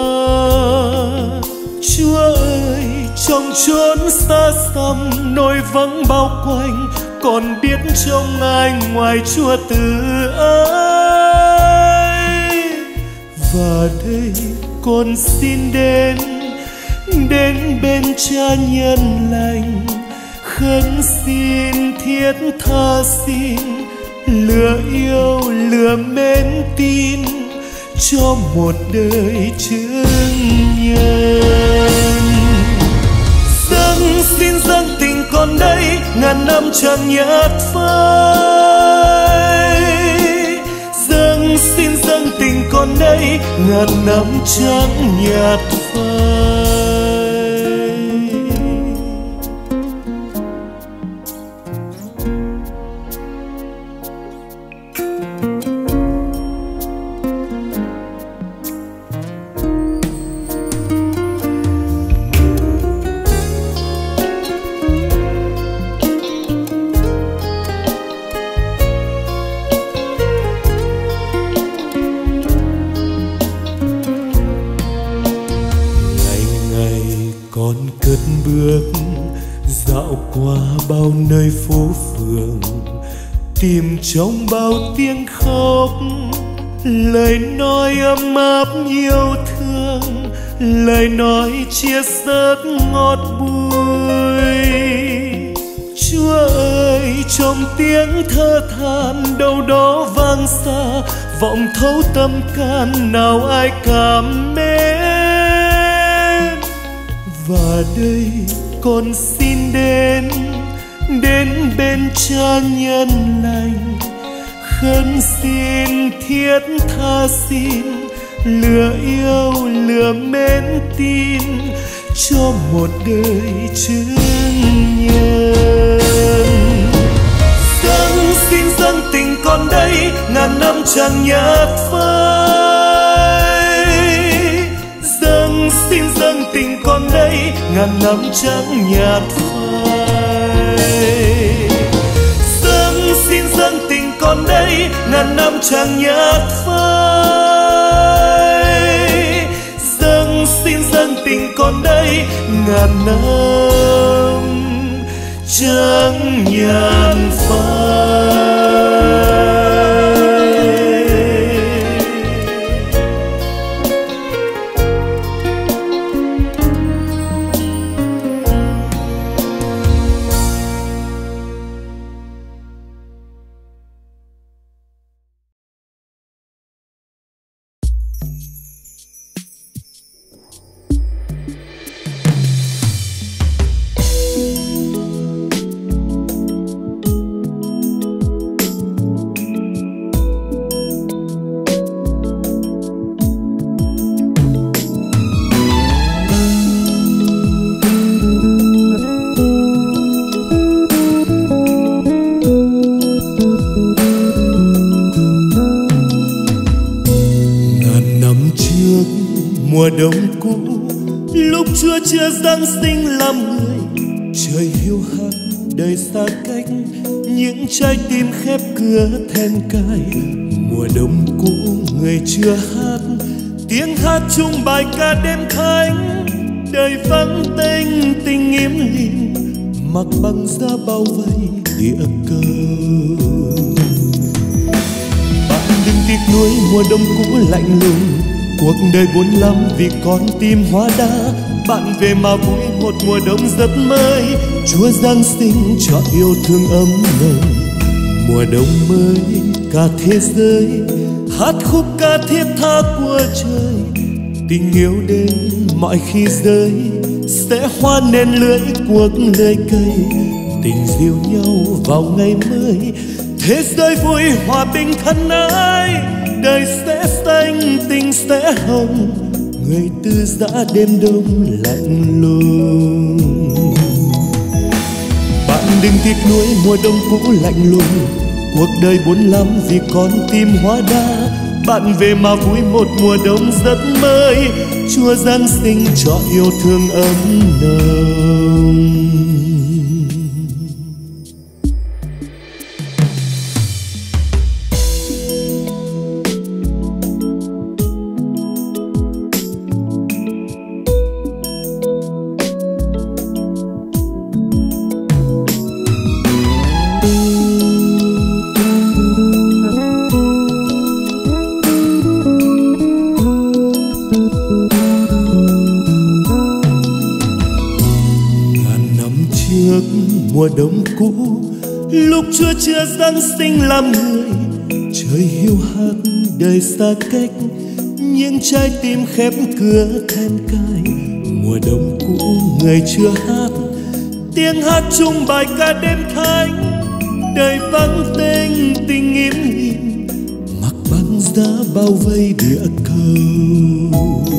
Chúa ơi, trong chốn xa xăm nỗi vắng bao quanh, còn biết trong ai ngoài Chúa từ ai. Và đây con xin đến bên Cha nhân lành, khấn xin thiết tha xin, lửa yêu lửa mến tin cho một đời chứng nhân. Xin dâng tình con đây, ngàn năm chẳng nhạt phai. Xin dâng tình con đây, ngàn năm chẳng nhạt phai. Dạo qua bao nơi phố phường, tìm trong bao tiếng khóc lời nói ấm áp yêu thương, lời nói chia sớt ngọt bùi. Chúa ơi, trong tiếng thơ than đâu đó vang xa, vọng thấu tâm can nào ai cảm mến. Và đây con xin đến bên Cha nhân lành, khấn xin thiết tha xin, lửa yêu lửa mến tin cho một đời chứng nhân. Xin dâng tình con đây, ngàn năm chẳng nhạt phai. Xin dâng tình con đây, ngàn năm chẳng nhạt phai. Xin dâng tình con đây, ngàn năm chẳng nhạt phai. Xin dâng tình con đây, ngàn năm chẳng nhạt phai. Mùa đông cũ, lúc Chúa chưa giáng sinh làm người, trời hiu hắt đời xa cách, những trái tim khép cửa then cài. Mùa đông cũ người chưa hát, tiếng hát chung bài ca đêm thánh. Đời vắng tênh tình im lìm, mặc băng giá bao vây địa cầu. Bạn đừng tiếc nuối mùa đông cũ lạnh lùng, cuộc đời buồn lắm vì con tim hóa đá. Bạn về mà vui một mùa đông rất mới, Chúa Giáng sinh cho yêu thương ấm nồng. Mùa đông mới cả thế giới hát khúc ca thiết tha của trời. Tình yêu đến mọi khi rơi, sẽ hoa nền lưỡi cuộc lưỡi cây. Tình dìu nhau vào ngày mới, thế giới vui hòa bình thân ái. Đời sẽ xanh tình sẽ hồng, người tư dã đêm đông lạnh lùng. Bạn đừng tiếc nuối mùa đông cũ lạnh lùng, cuộc đời buồn lắm vì con tim hóa đá. Bạn về mà vui một mùa đông rất mới, Chúa Giáng sinh cho yêu thương ấm nồng. Mùa đông cũ lúc Chúa chưa Giáng sinh làm người, trời hiu hắt đời xa cách, những trái tim khép cửa then cài. Mùa đông cũ người chưa hát, tiếng hát chung bài ca đêm thánh. Đời vắng tênh tình im lìm, mặc băng giá bao vây địa cầu.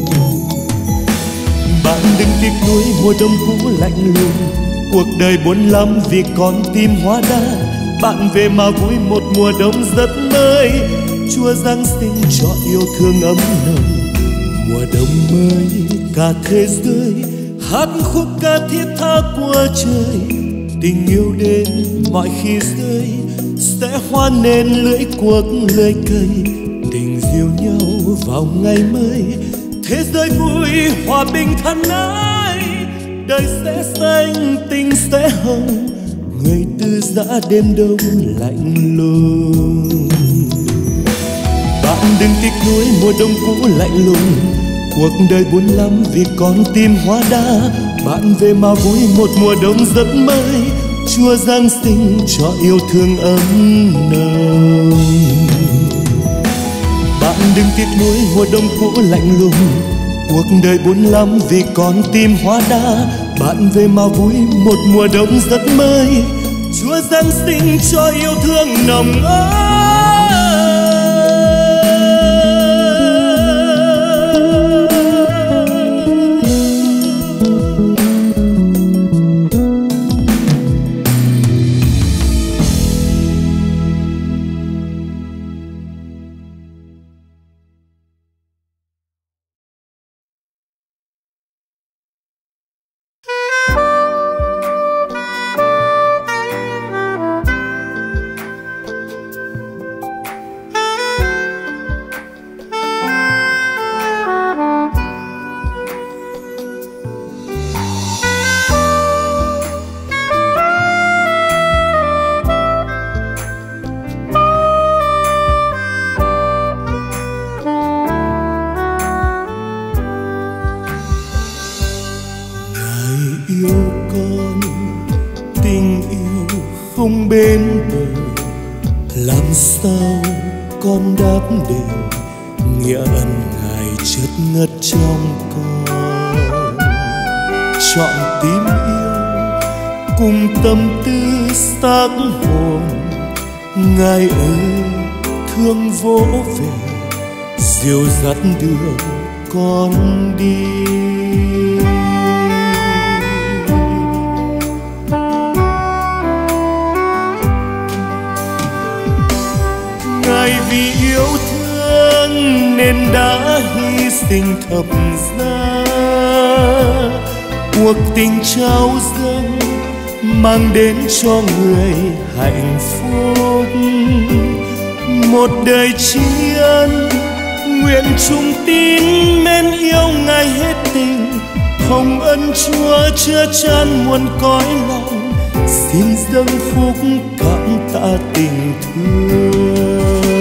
Bạn đừng tiếc nuối mùa đông cũ lạnh lùng, cuộc đời buồn lắm vì con tim hóa đá. Bạn về mà vui một mùa đông rất mới, Chúa Giáng sinh cho yêu thương ấm nồng. Mùa đông mới cả thế giới hát khúc ca thiết tha của trời. Tình yêu đến mọi khi rơi, sẽ hoa nền lưỡi cuộc lưỡi cây. Tình dìu nhau vào ngày mới, thế giới vui hòa bình thân ái. Đời sẽ xanh tình sẽ hồng, người tư dã đêm đông lạnh lùng. Bạn đừng tiếc nuối mùa đông cũ lạnh lùng, cuộc đời buồn lắm vì con tim hóa đá. Bạn về mà vui một mùa đông rất mới, Chúa Giáng sinh cho yêu thương ấm nồng. Bạn đừng tiếc nuối mùa đông cũ lạnh lùng, cuộc đời buồn lắm vì con tim hóa đá. Bạn về mà vui một mùa đông rất mới, Chúa Giáng sinh cho yêu thương nồng ấm. Không bên bờ làm sao con đáp đền nghĩa ân Ngài chất ngất trong con. Chọn tim yêu cùng tâm tư xác hồn, Ngài ơi thương vỗ về dìu dắt đưa con đi. Vì yêu thương nên đã hy sinh thập giá, cuộc tình trao dâng mang đến cho người hạnh phúc. Một đời tri ân nguyện chung tín mến yêu Ngài hết tình, hồng ân Chúa chứa chan muôn cõi lòng, xin dâng phúc cảm tạ tình thương.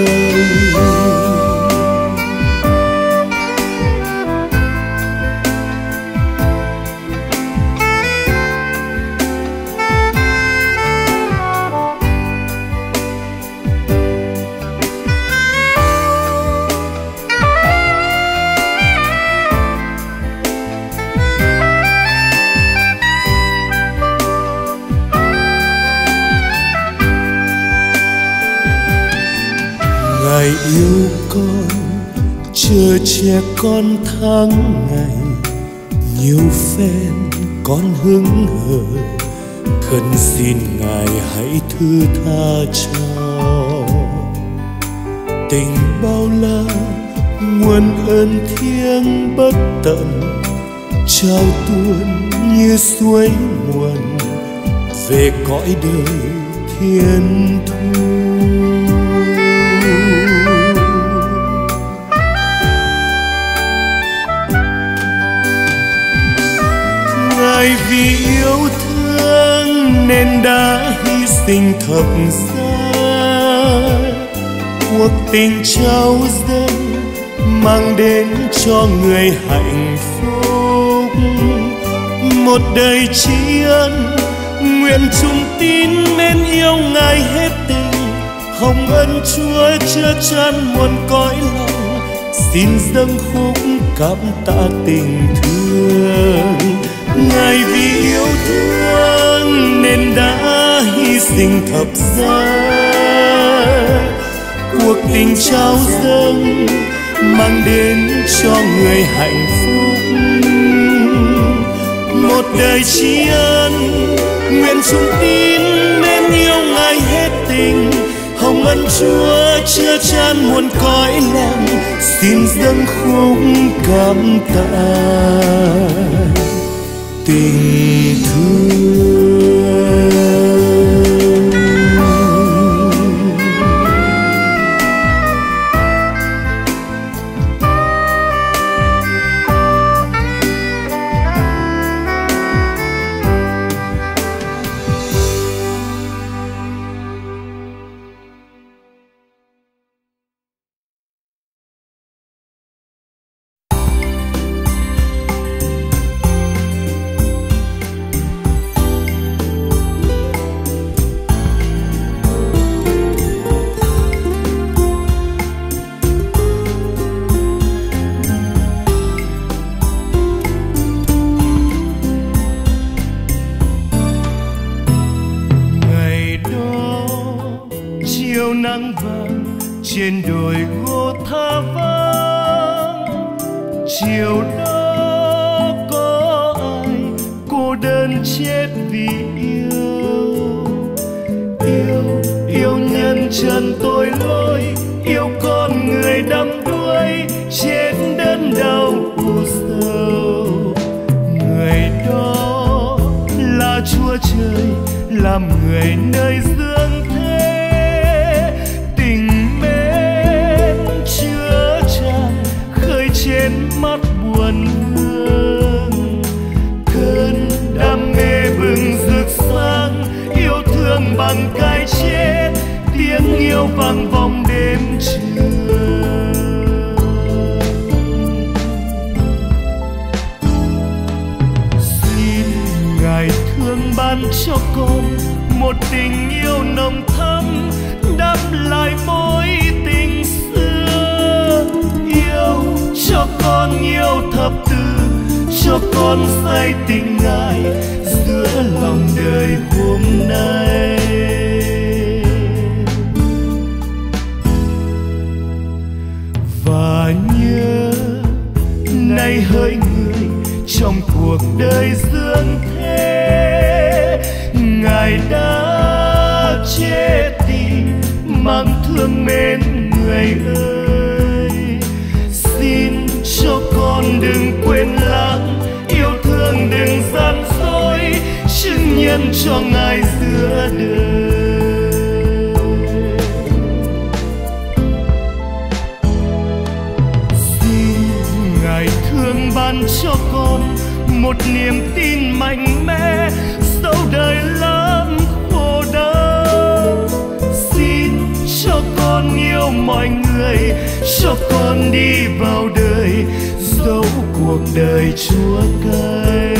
Ngài yêu con chờ che con tháng ngày, nhiều phen con hững hờ, khẩn xin Ngài hãy thứ tha cho. Tình bao la nguồn ơn thiêng bất tận, trao tuôn như suối nguồn về cõi đời thiên thu. Ngài vì yêu thương nên đã hy sinh thập giá, cuộc tình trao dâng mang đến cho người hạnh phúc. Một đời tri ân nguyện chung tín mến yêu Ngài hết tình, hồng ân Chúa chứa chan muôn cõi lòng, xin dâng khúc cảm tạ tình thương. Ngài vì yêu thương nên đã hy sinh thập giá, cuộc tình trao dâng mang đến cho người hạnh phúc. Một đời tri ân nguyện chung tín mến yêu Ngài hết tình, hồng ân Chúa chứa chan muôn cõi lòng, xin dâng khúc cảm tạ tình thương. nắng vàng trên đồi Gotha vắng. Chiều đó có ai cô đơn chết vì yêu nhân trần tội lỗi, yêu con người đắm đuối trên đất đau u sầu. Người đó là Chúa Trời làm người nơi dương thế, tình mến chứa chan khơi trên mắt buồn hương. Cơn đam mê bừng rực sáng, yêu thương bằng cái chết, tiếng yêu vang vọng đêm trường. Xin Ngài thương ban cho con một tình yêu nồng thắm, đắp lại mối tình xưa. Yêu cho con yêu thập tự, cho con say tình Ngài giữa lòng đời hôm nay. Và nhớ nay hỡi người trong cuộc đời dương thế, Ngài đã chết tìm mang thương mến người ơi. Xin cho con đừng quên lãng, yêu thương đừng gian dối, chứng nhân hiến cho Ngài giữa đời. Xin Ngài thương ban cho con một niềm tin mạnh mẽ dẫu đời lắm khổ đau. Xin cho con yêu mọi người, cho con đi vào đời dẫu cuộc đời chúa cay.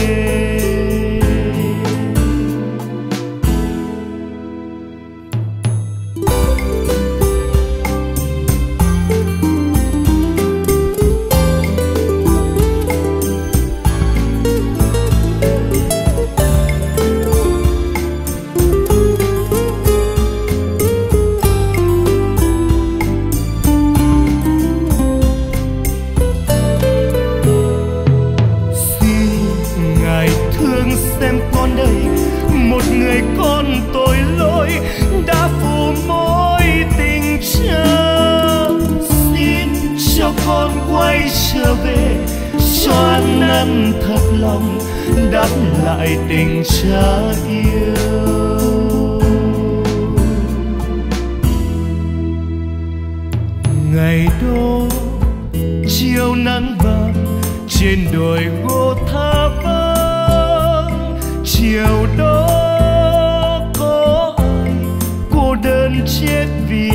Thật lòng đáp lại tình cha yêu. Ngày đó chiều nắng vàng trên đồi gỗ Tha vắng, chiều đó có ai cô đơn chết vì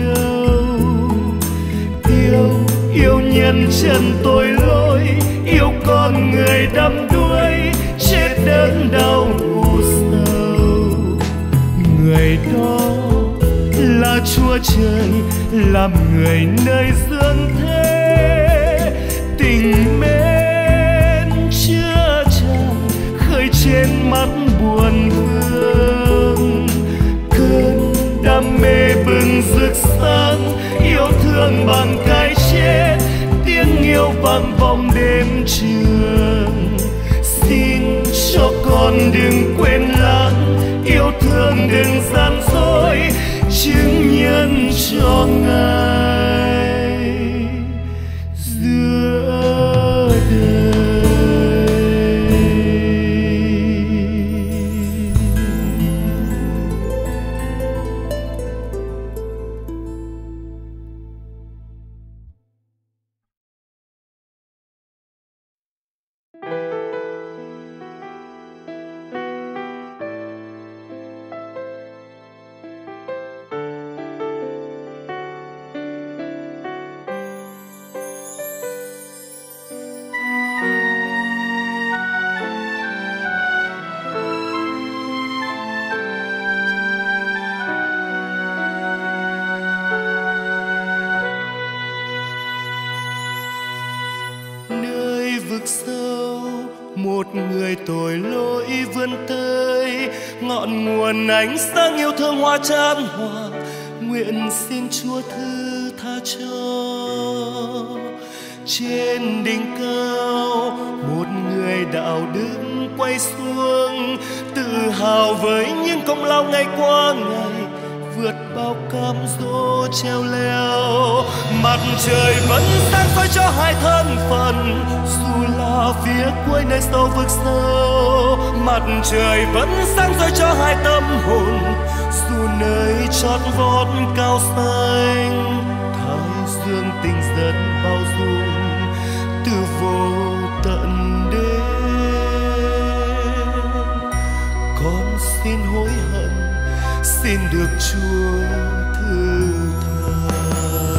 yêu nhân chân tội lỗi, yêu con người đắm đuối, chết đớn đau u sầu. Người đó là Chúa Trời, làm người nơi dương thế, tình mến chứa tràn khơi trên mắt buồn thương. Cơn đam mê bừng rực sáng, yêu thương bằng cái chết, tiếng yêu vang vọng đêm trường. Xin cho con đừng quên lãng, yêu thương đừng gian dối, chứng nhân cho Ngài giữa đời. Một người tội lỗi vươn tới ngọn nguồn ánh sáng yêu thương hoa chan hòa, nguyện xin Chúa thứ tha cho. Trên đỉnh cao một người đạo đức quay xuống, tự hào với những công lao ngày qua ngày, vượt bao cám dỗ treo leo. Mặt trời vẫn sáng soi cho hai thân phận, dù là phía cuối nơi sâu vực sâu. Mặt trời vẫn sáng soi cho hai tâm hồn, dù nơi chót vót cao xanh. Thái dương tình rất bao dung, từ vô tận đến. Con xin hối hận, xin được Chúa thứ tha.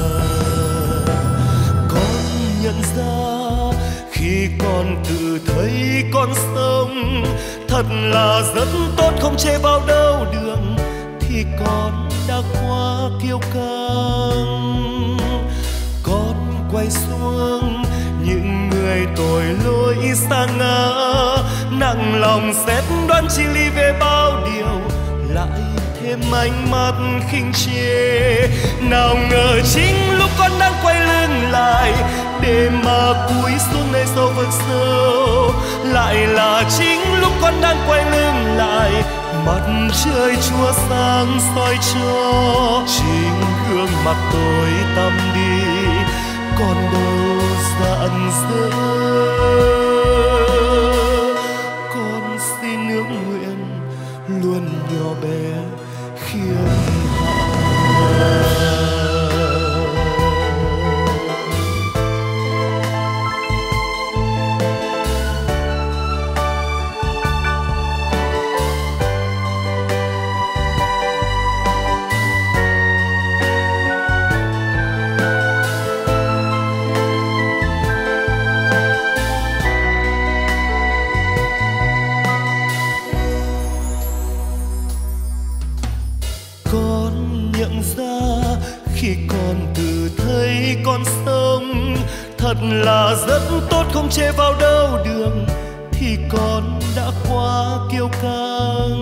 Con nhận ra khi con tự thấy con sống thật là rất tốt, không chê vào đâu đường thì con đã quá kiêu căng. Con quay xuống những người tội lỗi sa ngã, nặng lòng xét đoán chi ly về bao điều, lại thêm ánh mắt khinh chê. Nào ngờ chính lúc con đang quay lưng lại để mà cúi xuống nơi sâu vực sâu, lại là chính lúc con đang quay lưng lại, mặt trời Chúa sáng soi cho. Chính gương mặt tôi tăm đi, còn đâu rạng rỡ. Con xin ước nguyện luôn nhỏ bé khiêm hạ. Khi con tự thấy con sống thật là rất tốt, không chê vào đâu đường thì con đã quá kiêu căng.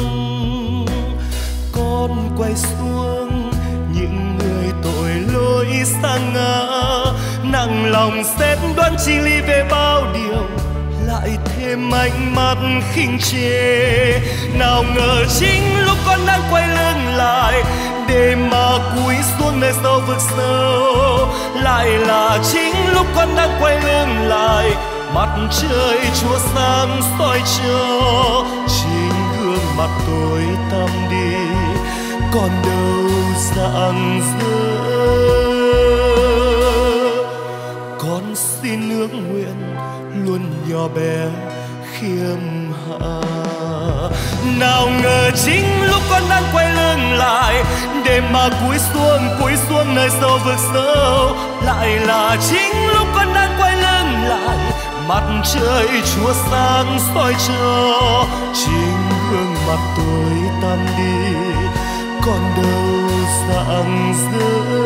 Con quay xuống những người tội lỗi sa ngã, nặng lòng xét đoán chi ly về bao điều, lại thêm ánh mắt khinh chê. Nào ngờ chính lúc con đang quay lưng lại để mà cúi xuống nơi sâu vực sâu, lại là chính lúc con đang quay lưng lại, mặt trời chúa sáng soi cho chính gương mặt tôi tăm đi, còn đâu rạng rỡ. Con xin ước nguyện luôn nhỏ bé khiêm hạ. Nào ngờ chính lúc con đang quay lưng lại để mà cúi xuống nơi sâu vực sâu, lại là chính lúc con đang quay lưng lại, mặt trời chúa sáng soi cho chính gương mặt tôi tăm đi, còn đâu rạng rỡ.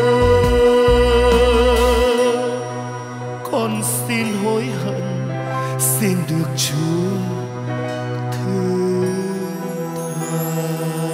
Con xin hối hận, xin được Chúa thứ tha.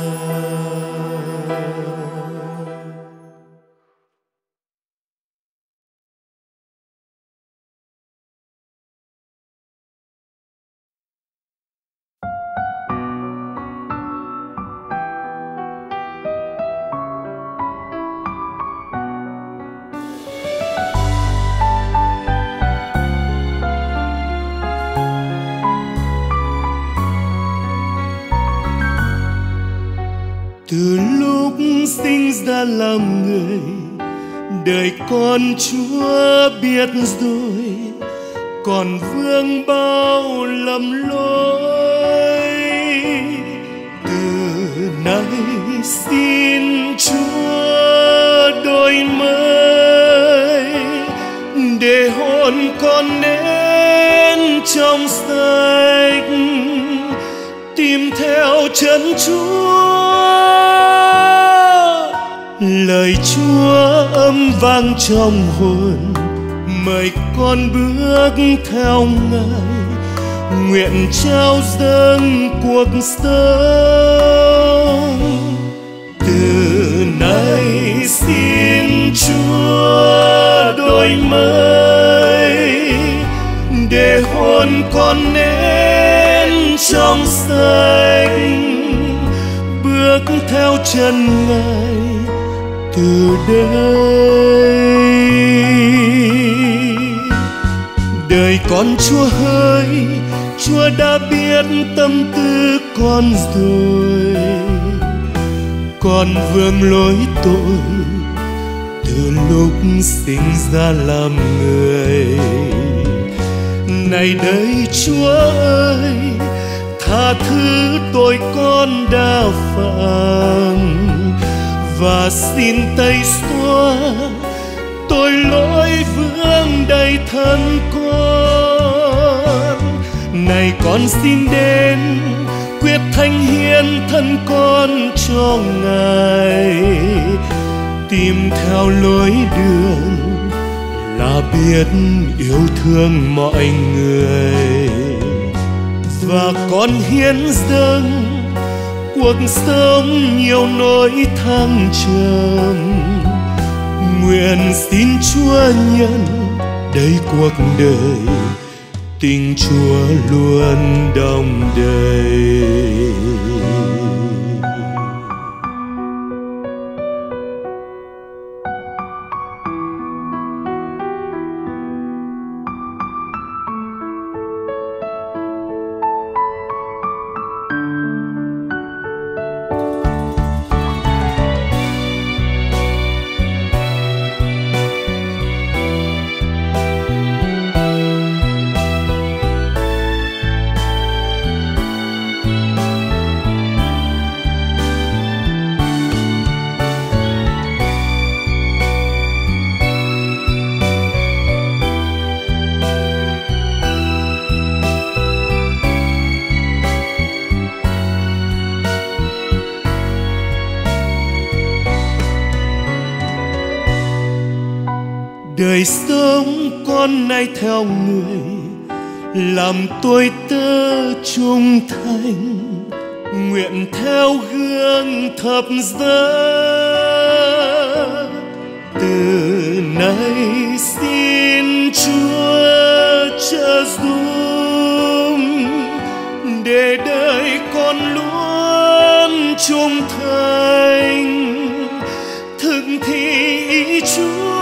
Từ lúc sinh ra làm người, đời con Chúa biết rồi, còn vương bao lầm lỗi. Từ nay xin Chúa đổi mới, để hồn con nên trong sạch, tìm theo chân Chúa. Lời Chúa âm vang trong hồn, mời con bước theo Ngài, nguyện trao dâng cuộc sống. Từ nay xin Chúa đổi mới, để hồn con nên trong sạch, bước theo chân Ngài từ đây. Đời con Chúa hỡi, Chúa đã biết tâm tư con rồi, con vương lỗi tội từ lúc sinh ra làm người. Này đây Chúa ơi, tha thứ tội con đã phạm, và xin Tây xóa tội lỗi vương đầy thân con. Này con xin đến quyết thánh hiến thân con cho Ngài, tìm theo lối đường là biết yêu thương mọi người. Và con hiến dâng cuộc sống nhiều nỗi thăng trầm, nguyện xin Chúa nhân đầy cuộc đời, tình Chúa luôn đong đầy. Đời sống con nay theo người, làm tôi tớ trung thành, nguyện theo gương thập giá. Từ nay xin Chúa trợ giúp, để đời con luôn trung thành, thực thi ý Chúa.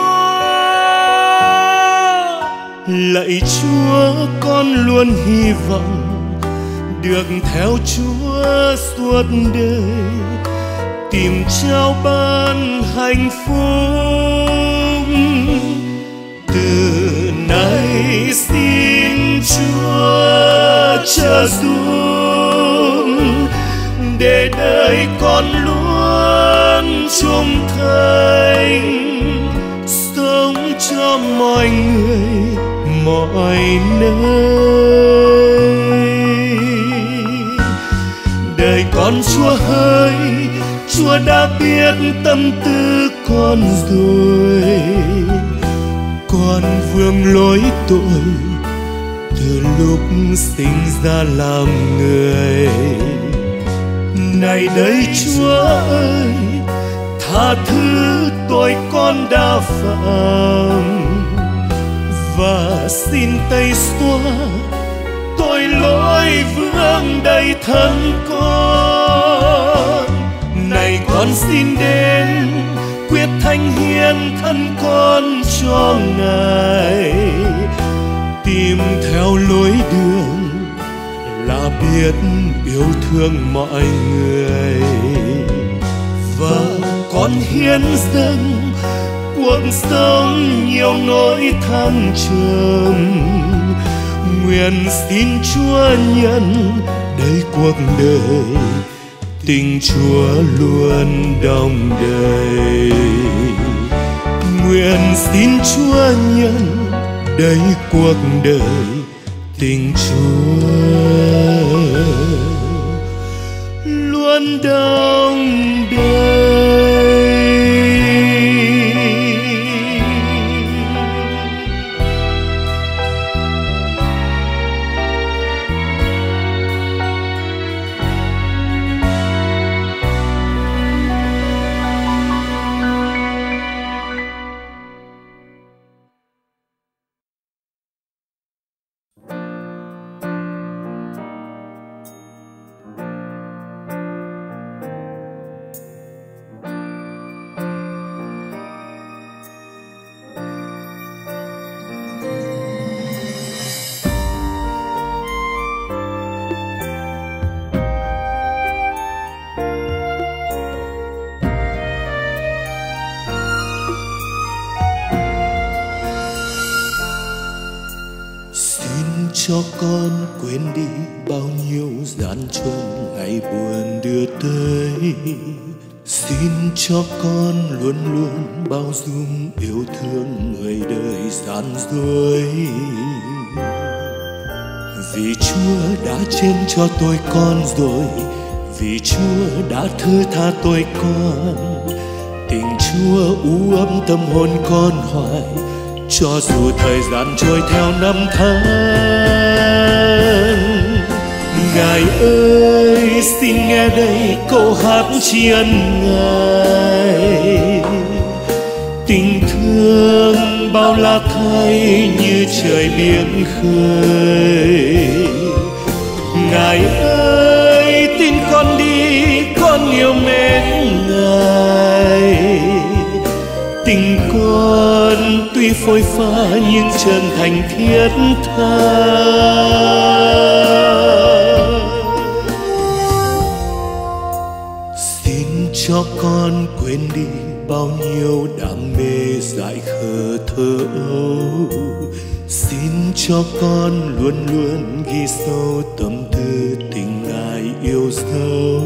Lạy Chúa, con luôn hy vọng được theo Chúa suốt đời, tìm trao ban hạnh phúc. Từ nay xin Chúa trợ giúp, để đời con luôn trung thành, sống cho mọi người mọi nơi. Đời con Chúa hỡi, Chúa đã biết tâm tư con rồi. Con vương lối tội từ lúc sinh ra làm người. Này đây Chúa ơi, tha thứ tội con đã phạm, và xin Tây xóa tội lỗi vương đầy thân con. Này con xin đến quyết thánh hiến thân con cho Ngài, tìm theo lối đường là biết yêu thương mọi người. Và con hiến dâng cuộc sống nhiều nỗi thăng trầm, nguyện xin Chúa nhận đầy cuộc đời, tình Chúa luôn đong đầy. Nguyện xin Chúa nhận đầy cuộc đời, tình Chúa luôn đong đầy. Cho con quên đi bao nhiêu gian truân ngày buồn đưa tới. Xin cho con luôn luôn bao dung yêu thương người đời gian dối. Vì Chúa đã chết cho tôi con rồi, vì Chúa đã thứ tha tôi con. Tình Chúa u ấm tâm hồn con hoài, cho dù thời gian trôi theo năm tháng. Ngài ơi, xin nghe đây câu hát tri ân Ngài. Tình thương bao la thay như trời biển khơi. Ngài ơi, tin con đi, con yêu mến Ngài. Tình con tuy phôi pha nhưng chân thành thiết tha. Xin cho con quên đi bao nhiêu đam mê dại khờ thơ ấu. Xin cho con luôn luôn ghi sâu tâm tư tình Ngài yêu dấu.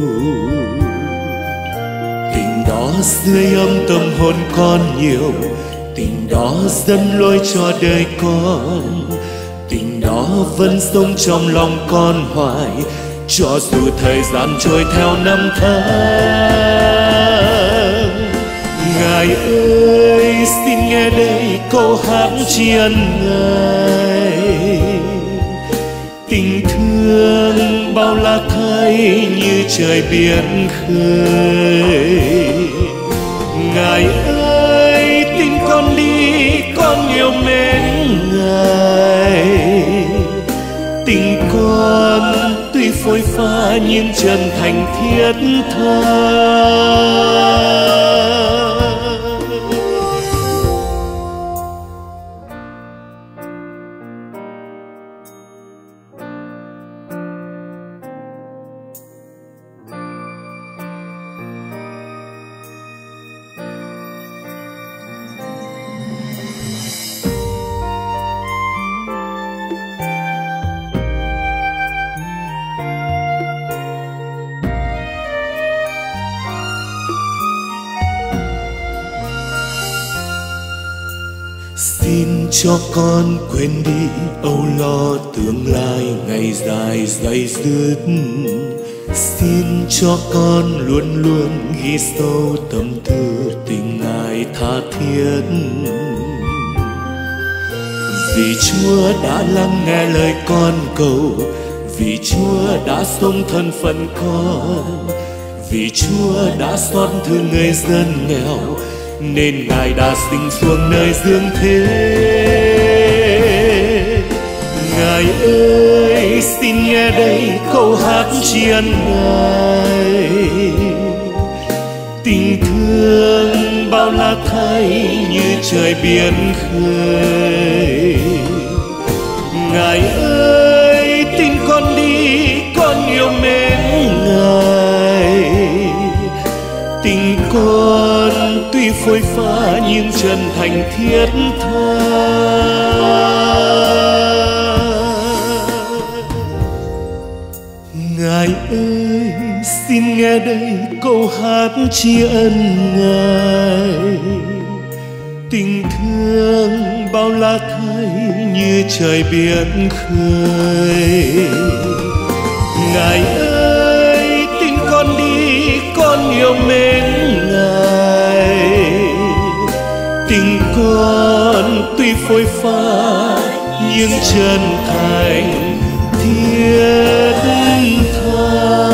Tình đó dưới ấm tâm hồn con nhiều, tình đó dẫn lối cho đời con. Tình đó vẫn sống trong lòng con hoài, cho dù thời gian trôi theo năm tháng. Ngài ơi, xin nghe đây câu hát tri ân Ngài. Tình thương bao la thay như trời biển khơi. Ngài ơi, tin con đi, con yêu mến Ngài. Tình con tuy phôi pha nhưng chân thành thiết tha. Xin cho con quên đi âu lo tương lai ngày dài dày dứt. Xin cho con luôn luôn ghi sâu tâm tư tình Ngài tha thiết. Vì Chúa đã lắng nghe lời con cầu, vì Chúa đã sống thân phận con, vì Chúa đã xót thương người dân nghèo, nên Ngài đã sinh xuống nơi dương thế. Ngài ơi, xin nghe đây câu hát tri ân Ngài. Tình thương bao la thay như trời biển khơi. Ngài ơi, tin con đi, con yêu mến Ngài. Tình con tuy phôi pha nhưng chân thành thiết tha. Ngài ơi, xin nghe đây câu hát tri ân Ngài. Tình thương bao la thay như trời biển khơi. Ngài ơi, tin con đi, con yêu mến Ngài. Tình con tuy phôi pha nhưng chân thành thiết tha.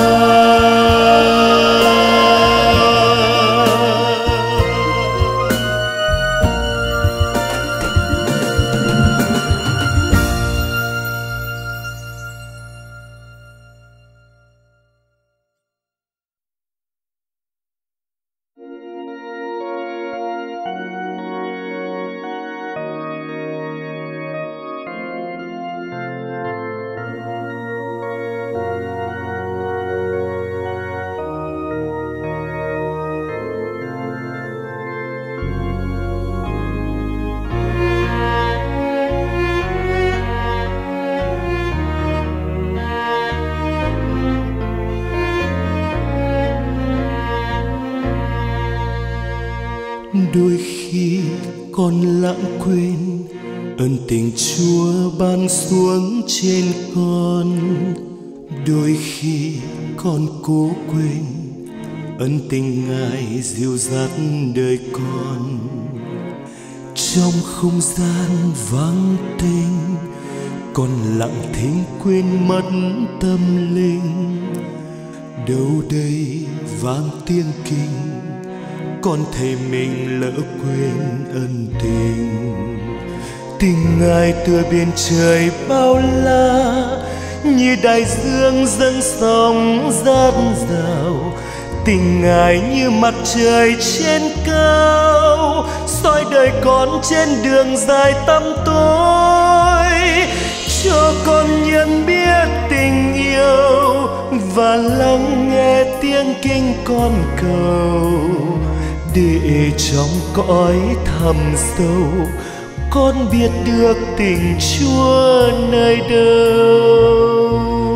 Đôi khi con lãng quên ơn tình Chúa ban xuống trên con. Đôi khi con cố quên ơn tình Ngài dìu dắt đời con. Trong không gian vắng tênh, con lặng thinh quên mất tâm linh. Đâu đây vang tiếng kinh, con thấy mình lỡ quên ân tình. Tình Ngài tựa biển trời bao la, như đại dương dâng sóng dạt dào. Tình Ngài như mặt trời trên cao, soi đời con trên đường dài tăm tối. Cho con nhận biết tình yêu và lắng nghe tiếng kinh con cầu. Để trong cõi thẳm sâu con biết được tình Chúa nơi đâu.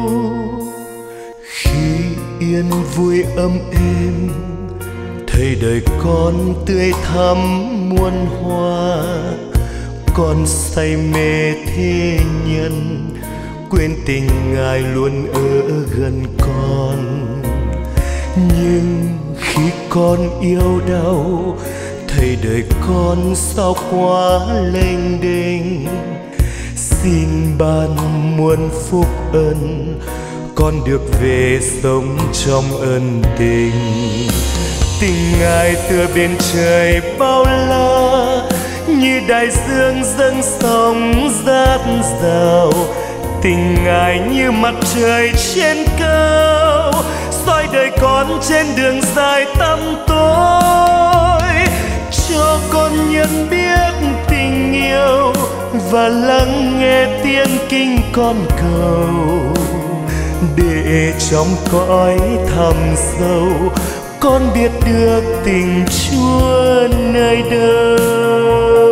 Khi yên vui ấm êm, thấy đời con tươi thắm muôn hoa. Con say mê thế nhân, quên tình Ngài luôn ở gần con. Nhưng khi con yêu đau, thấy đời con sao quá lênh đênh. Xin ban muôn phúc ân, con được về sống trong ân tình. Tình Ngài tựa bên trời bao la, như đại dương dâng sóng dạt dào. Tình Ngài như mặt trời trên cao, soi đời con trên đường dài tăm tối. Cho con nhận biết tình yêu và lắng nghe tiếng kinh con cầu, để trong cõi thẳm sâu con biết được tình Chúa nơi đâu.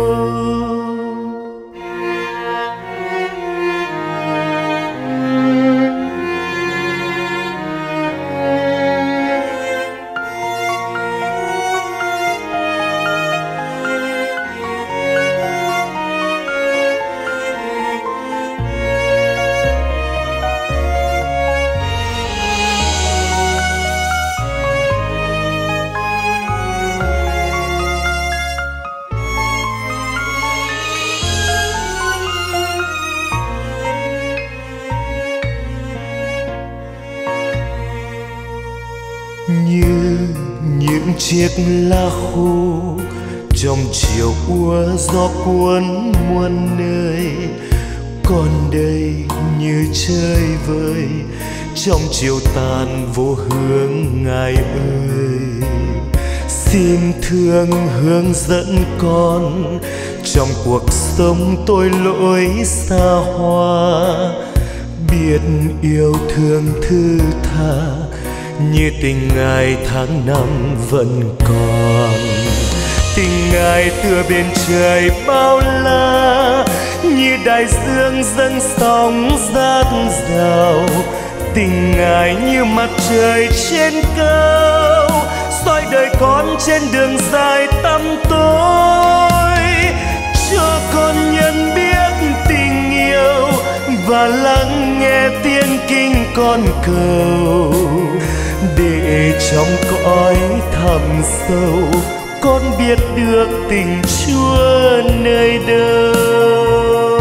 Như những chiếc lá khô trong chiều úa gió cuốn muôn nơi, con đây như chơi vơi trong chiều tàn vô hướng. Ngài ơi, xin thương hướng dẫn con trong cuộc sống tôi lỗi xa hoa, biết yêu thương thứ tha như tình Ngài tháng năm vẫn còn. Tình Ngài tựa bên trời bao la, như đại dương dâng sóng dạt dào. Tình Ngài như mặt trời trên cao, soi đời con trên đường dài tăm tối. Cho con nhận biết tình yêu và lắng nghe tiếng kinh con cầu, để trong cõi thẳm sâu con biết được tình Chúa nơi đâu.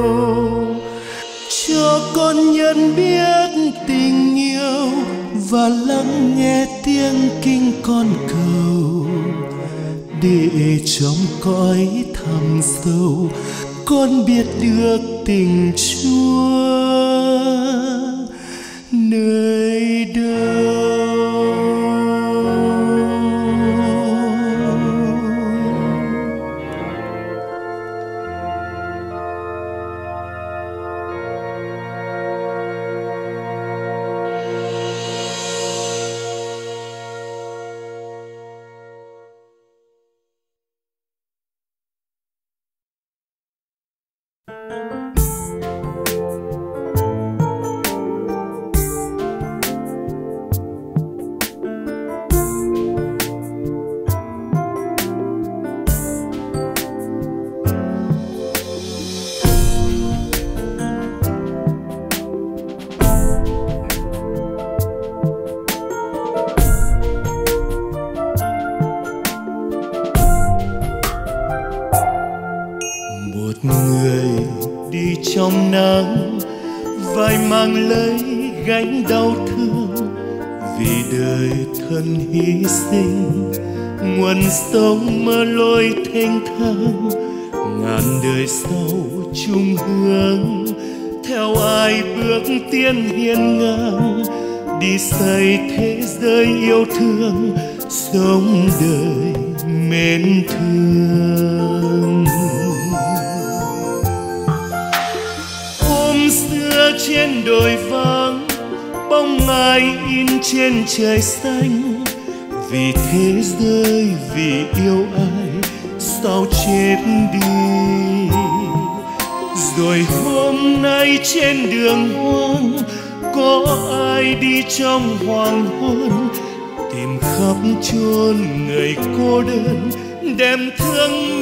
Cho con nhận biết tình yêu và lắng nghe tiếng kinh con cầu, để trong cõi thẳm sâu con biết được tình Chúa nơi đâu. Trong nắng vai mang lấy gánh đau thương, vì đời thân hy sinh nguồn sống mơ lối thênh thang. Ngàn đời sau chung hướng theo ai bước tiến hiên ngang, đi xây thế giới yêu thương sống đời mến thương. Trên đồi vắng bóng Ngài in trên trời xanh, vì thế giới vì yêu ai sao chết đi. Rồi hôm nay trên đường hoang có ai đi trong hoàng hôn, tìm khắp chốn người cô đơn đem thương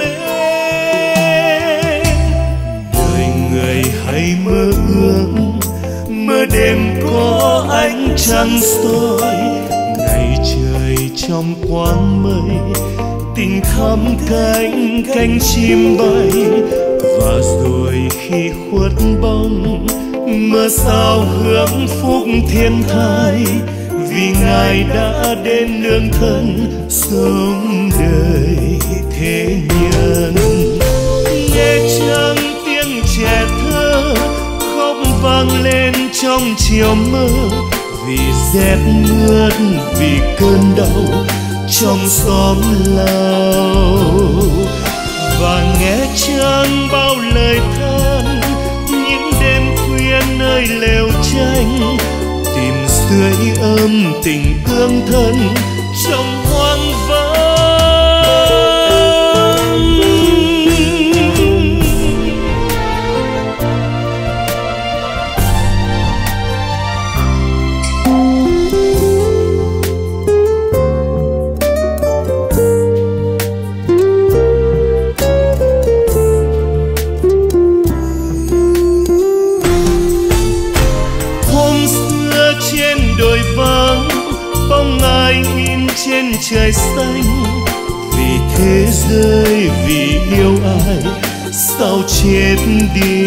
mến. Đời người hãy mơ ước, mơ đêm có ánh trăng soi, ngày trời trong quang mây tình thắm cánh cánh chim bay. Và rồi khi khuất bóng, mưa sao hướng phúc thiên thai, vì Ngài đã đến nương thân sống đời thế nhân. Nghe chăng tiếng trẻ thơ khóc vang lên trong chiều mơ, vì rét mướt, vì cơn đau trong xóm lao. Và nghe chăng bao lời than những đêm khuya nơi lều tranh, tìm sưởi ấm tình tương thân trong hoang vắng. Trên trời xanh, vì thế giới, vì yêu ai sao chết đi.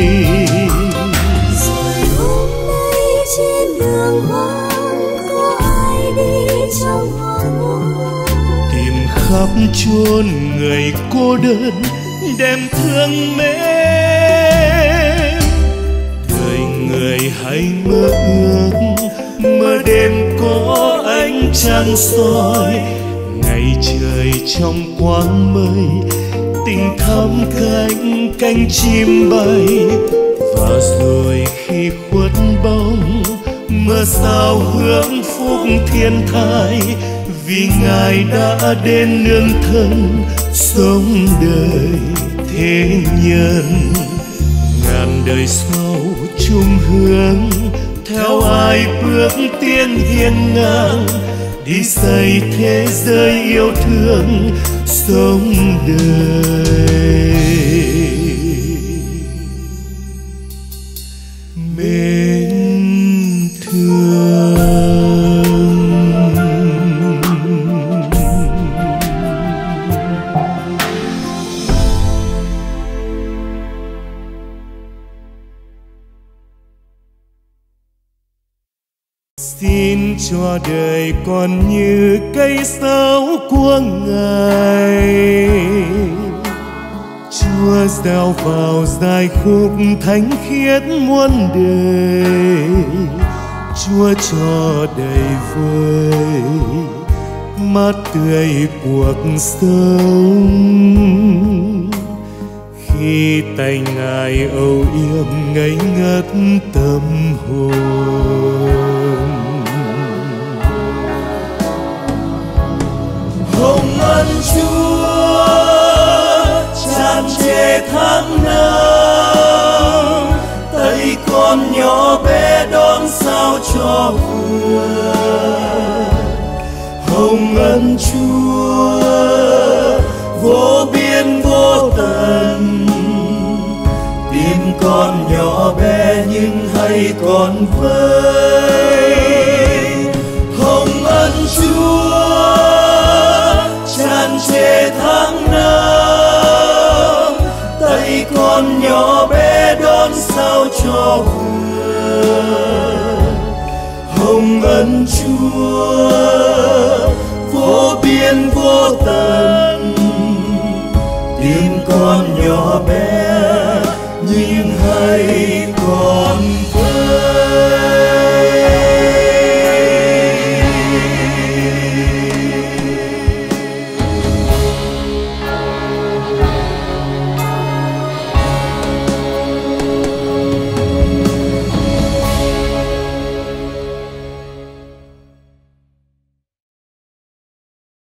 Rồi hôm nay trên đường hoang có ai đi trong hoàng hôn, tìm khắp chốn người cô đơn đem thương mến. Đời người hãy mơ ước, mơ đêm có ánh trăng soi, ngày trời trong quang mây, tình thắm cánh cánh chim bay. Và rồi khi khuất bóng, mưa sao hướng phúc thiên thai, vì Ngài đã đến nương thân sống đời thế nhân. Ngàn đời sau chung hướng, theo ai bước tiến hiên ngang, đi xây thế giới yêu thương sống đời mến thương. Xin cho đời con như cây sáo của Ngài, Chúa gieo vào giai khúc thánh khiết muôn đời. Chúa cho đầy vơi mát tươi cuộc sống, khi tay Ngài âu yếm ngây ngất tâm hồn. Hồng ân Chúa tràn trề tháng năm, tay con nhỏ bé đón sao cho vừa. Hồng ân Chúa vô biên vô tận, tim con nhỏ bé nhưng hay còn với. Hồng ân Chúa tràn trề tháng năm, tay con nhỏ bé đón sao cho vừa. Hồng ân Chúa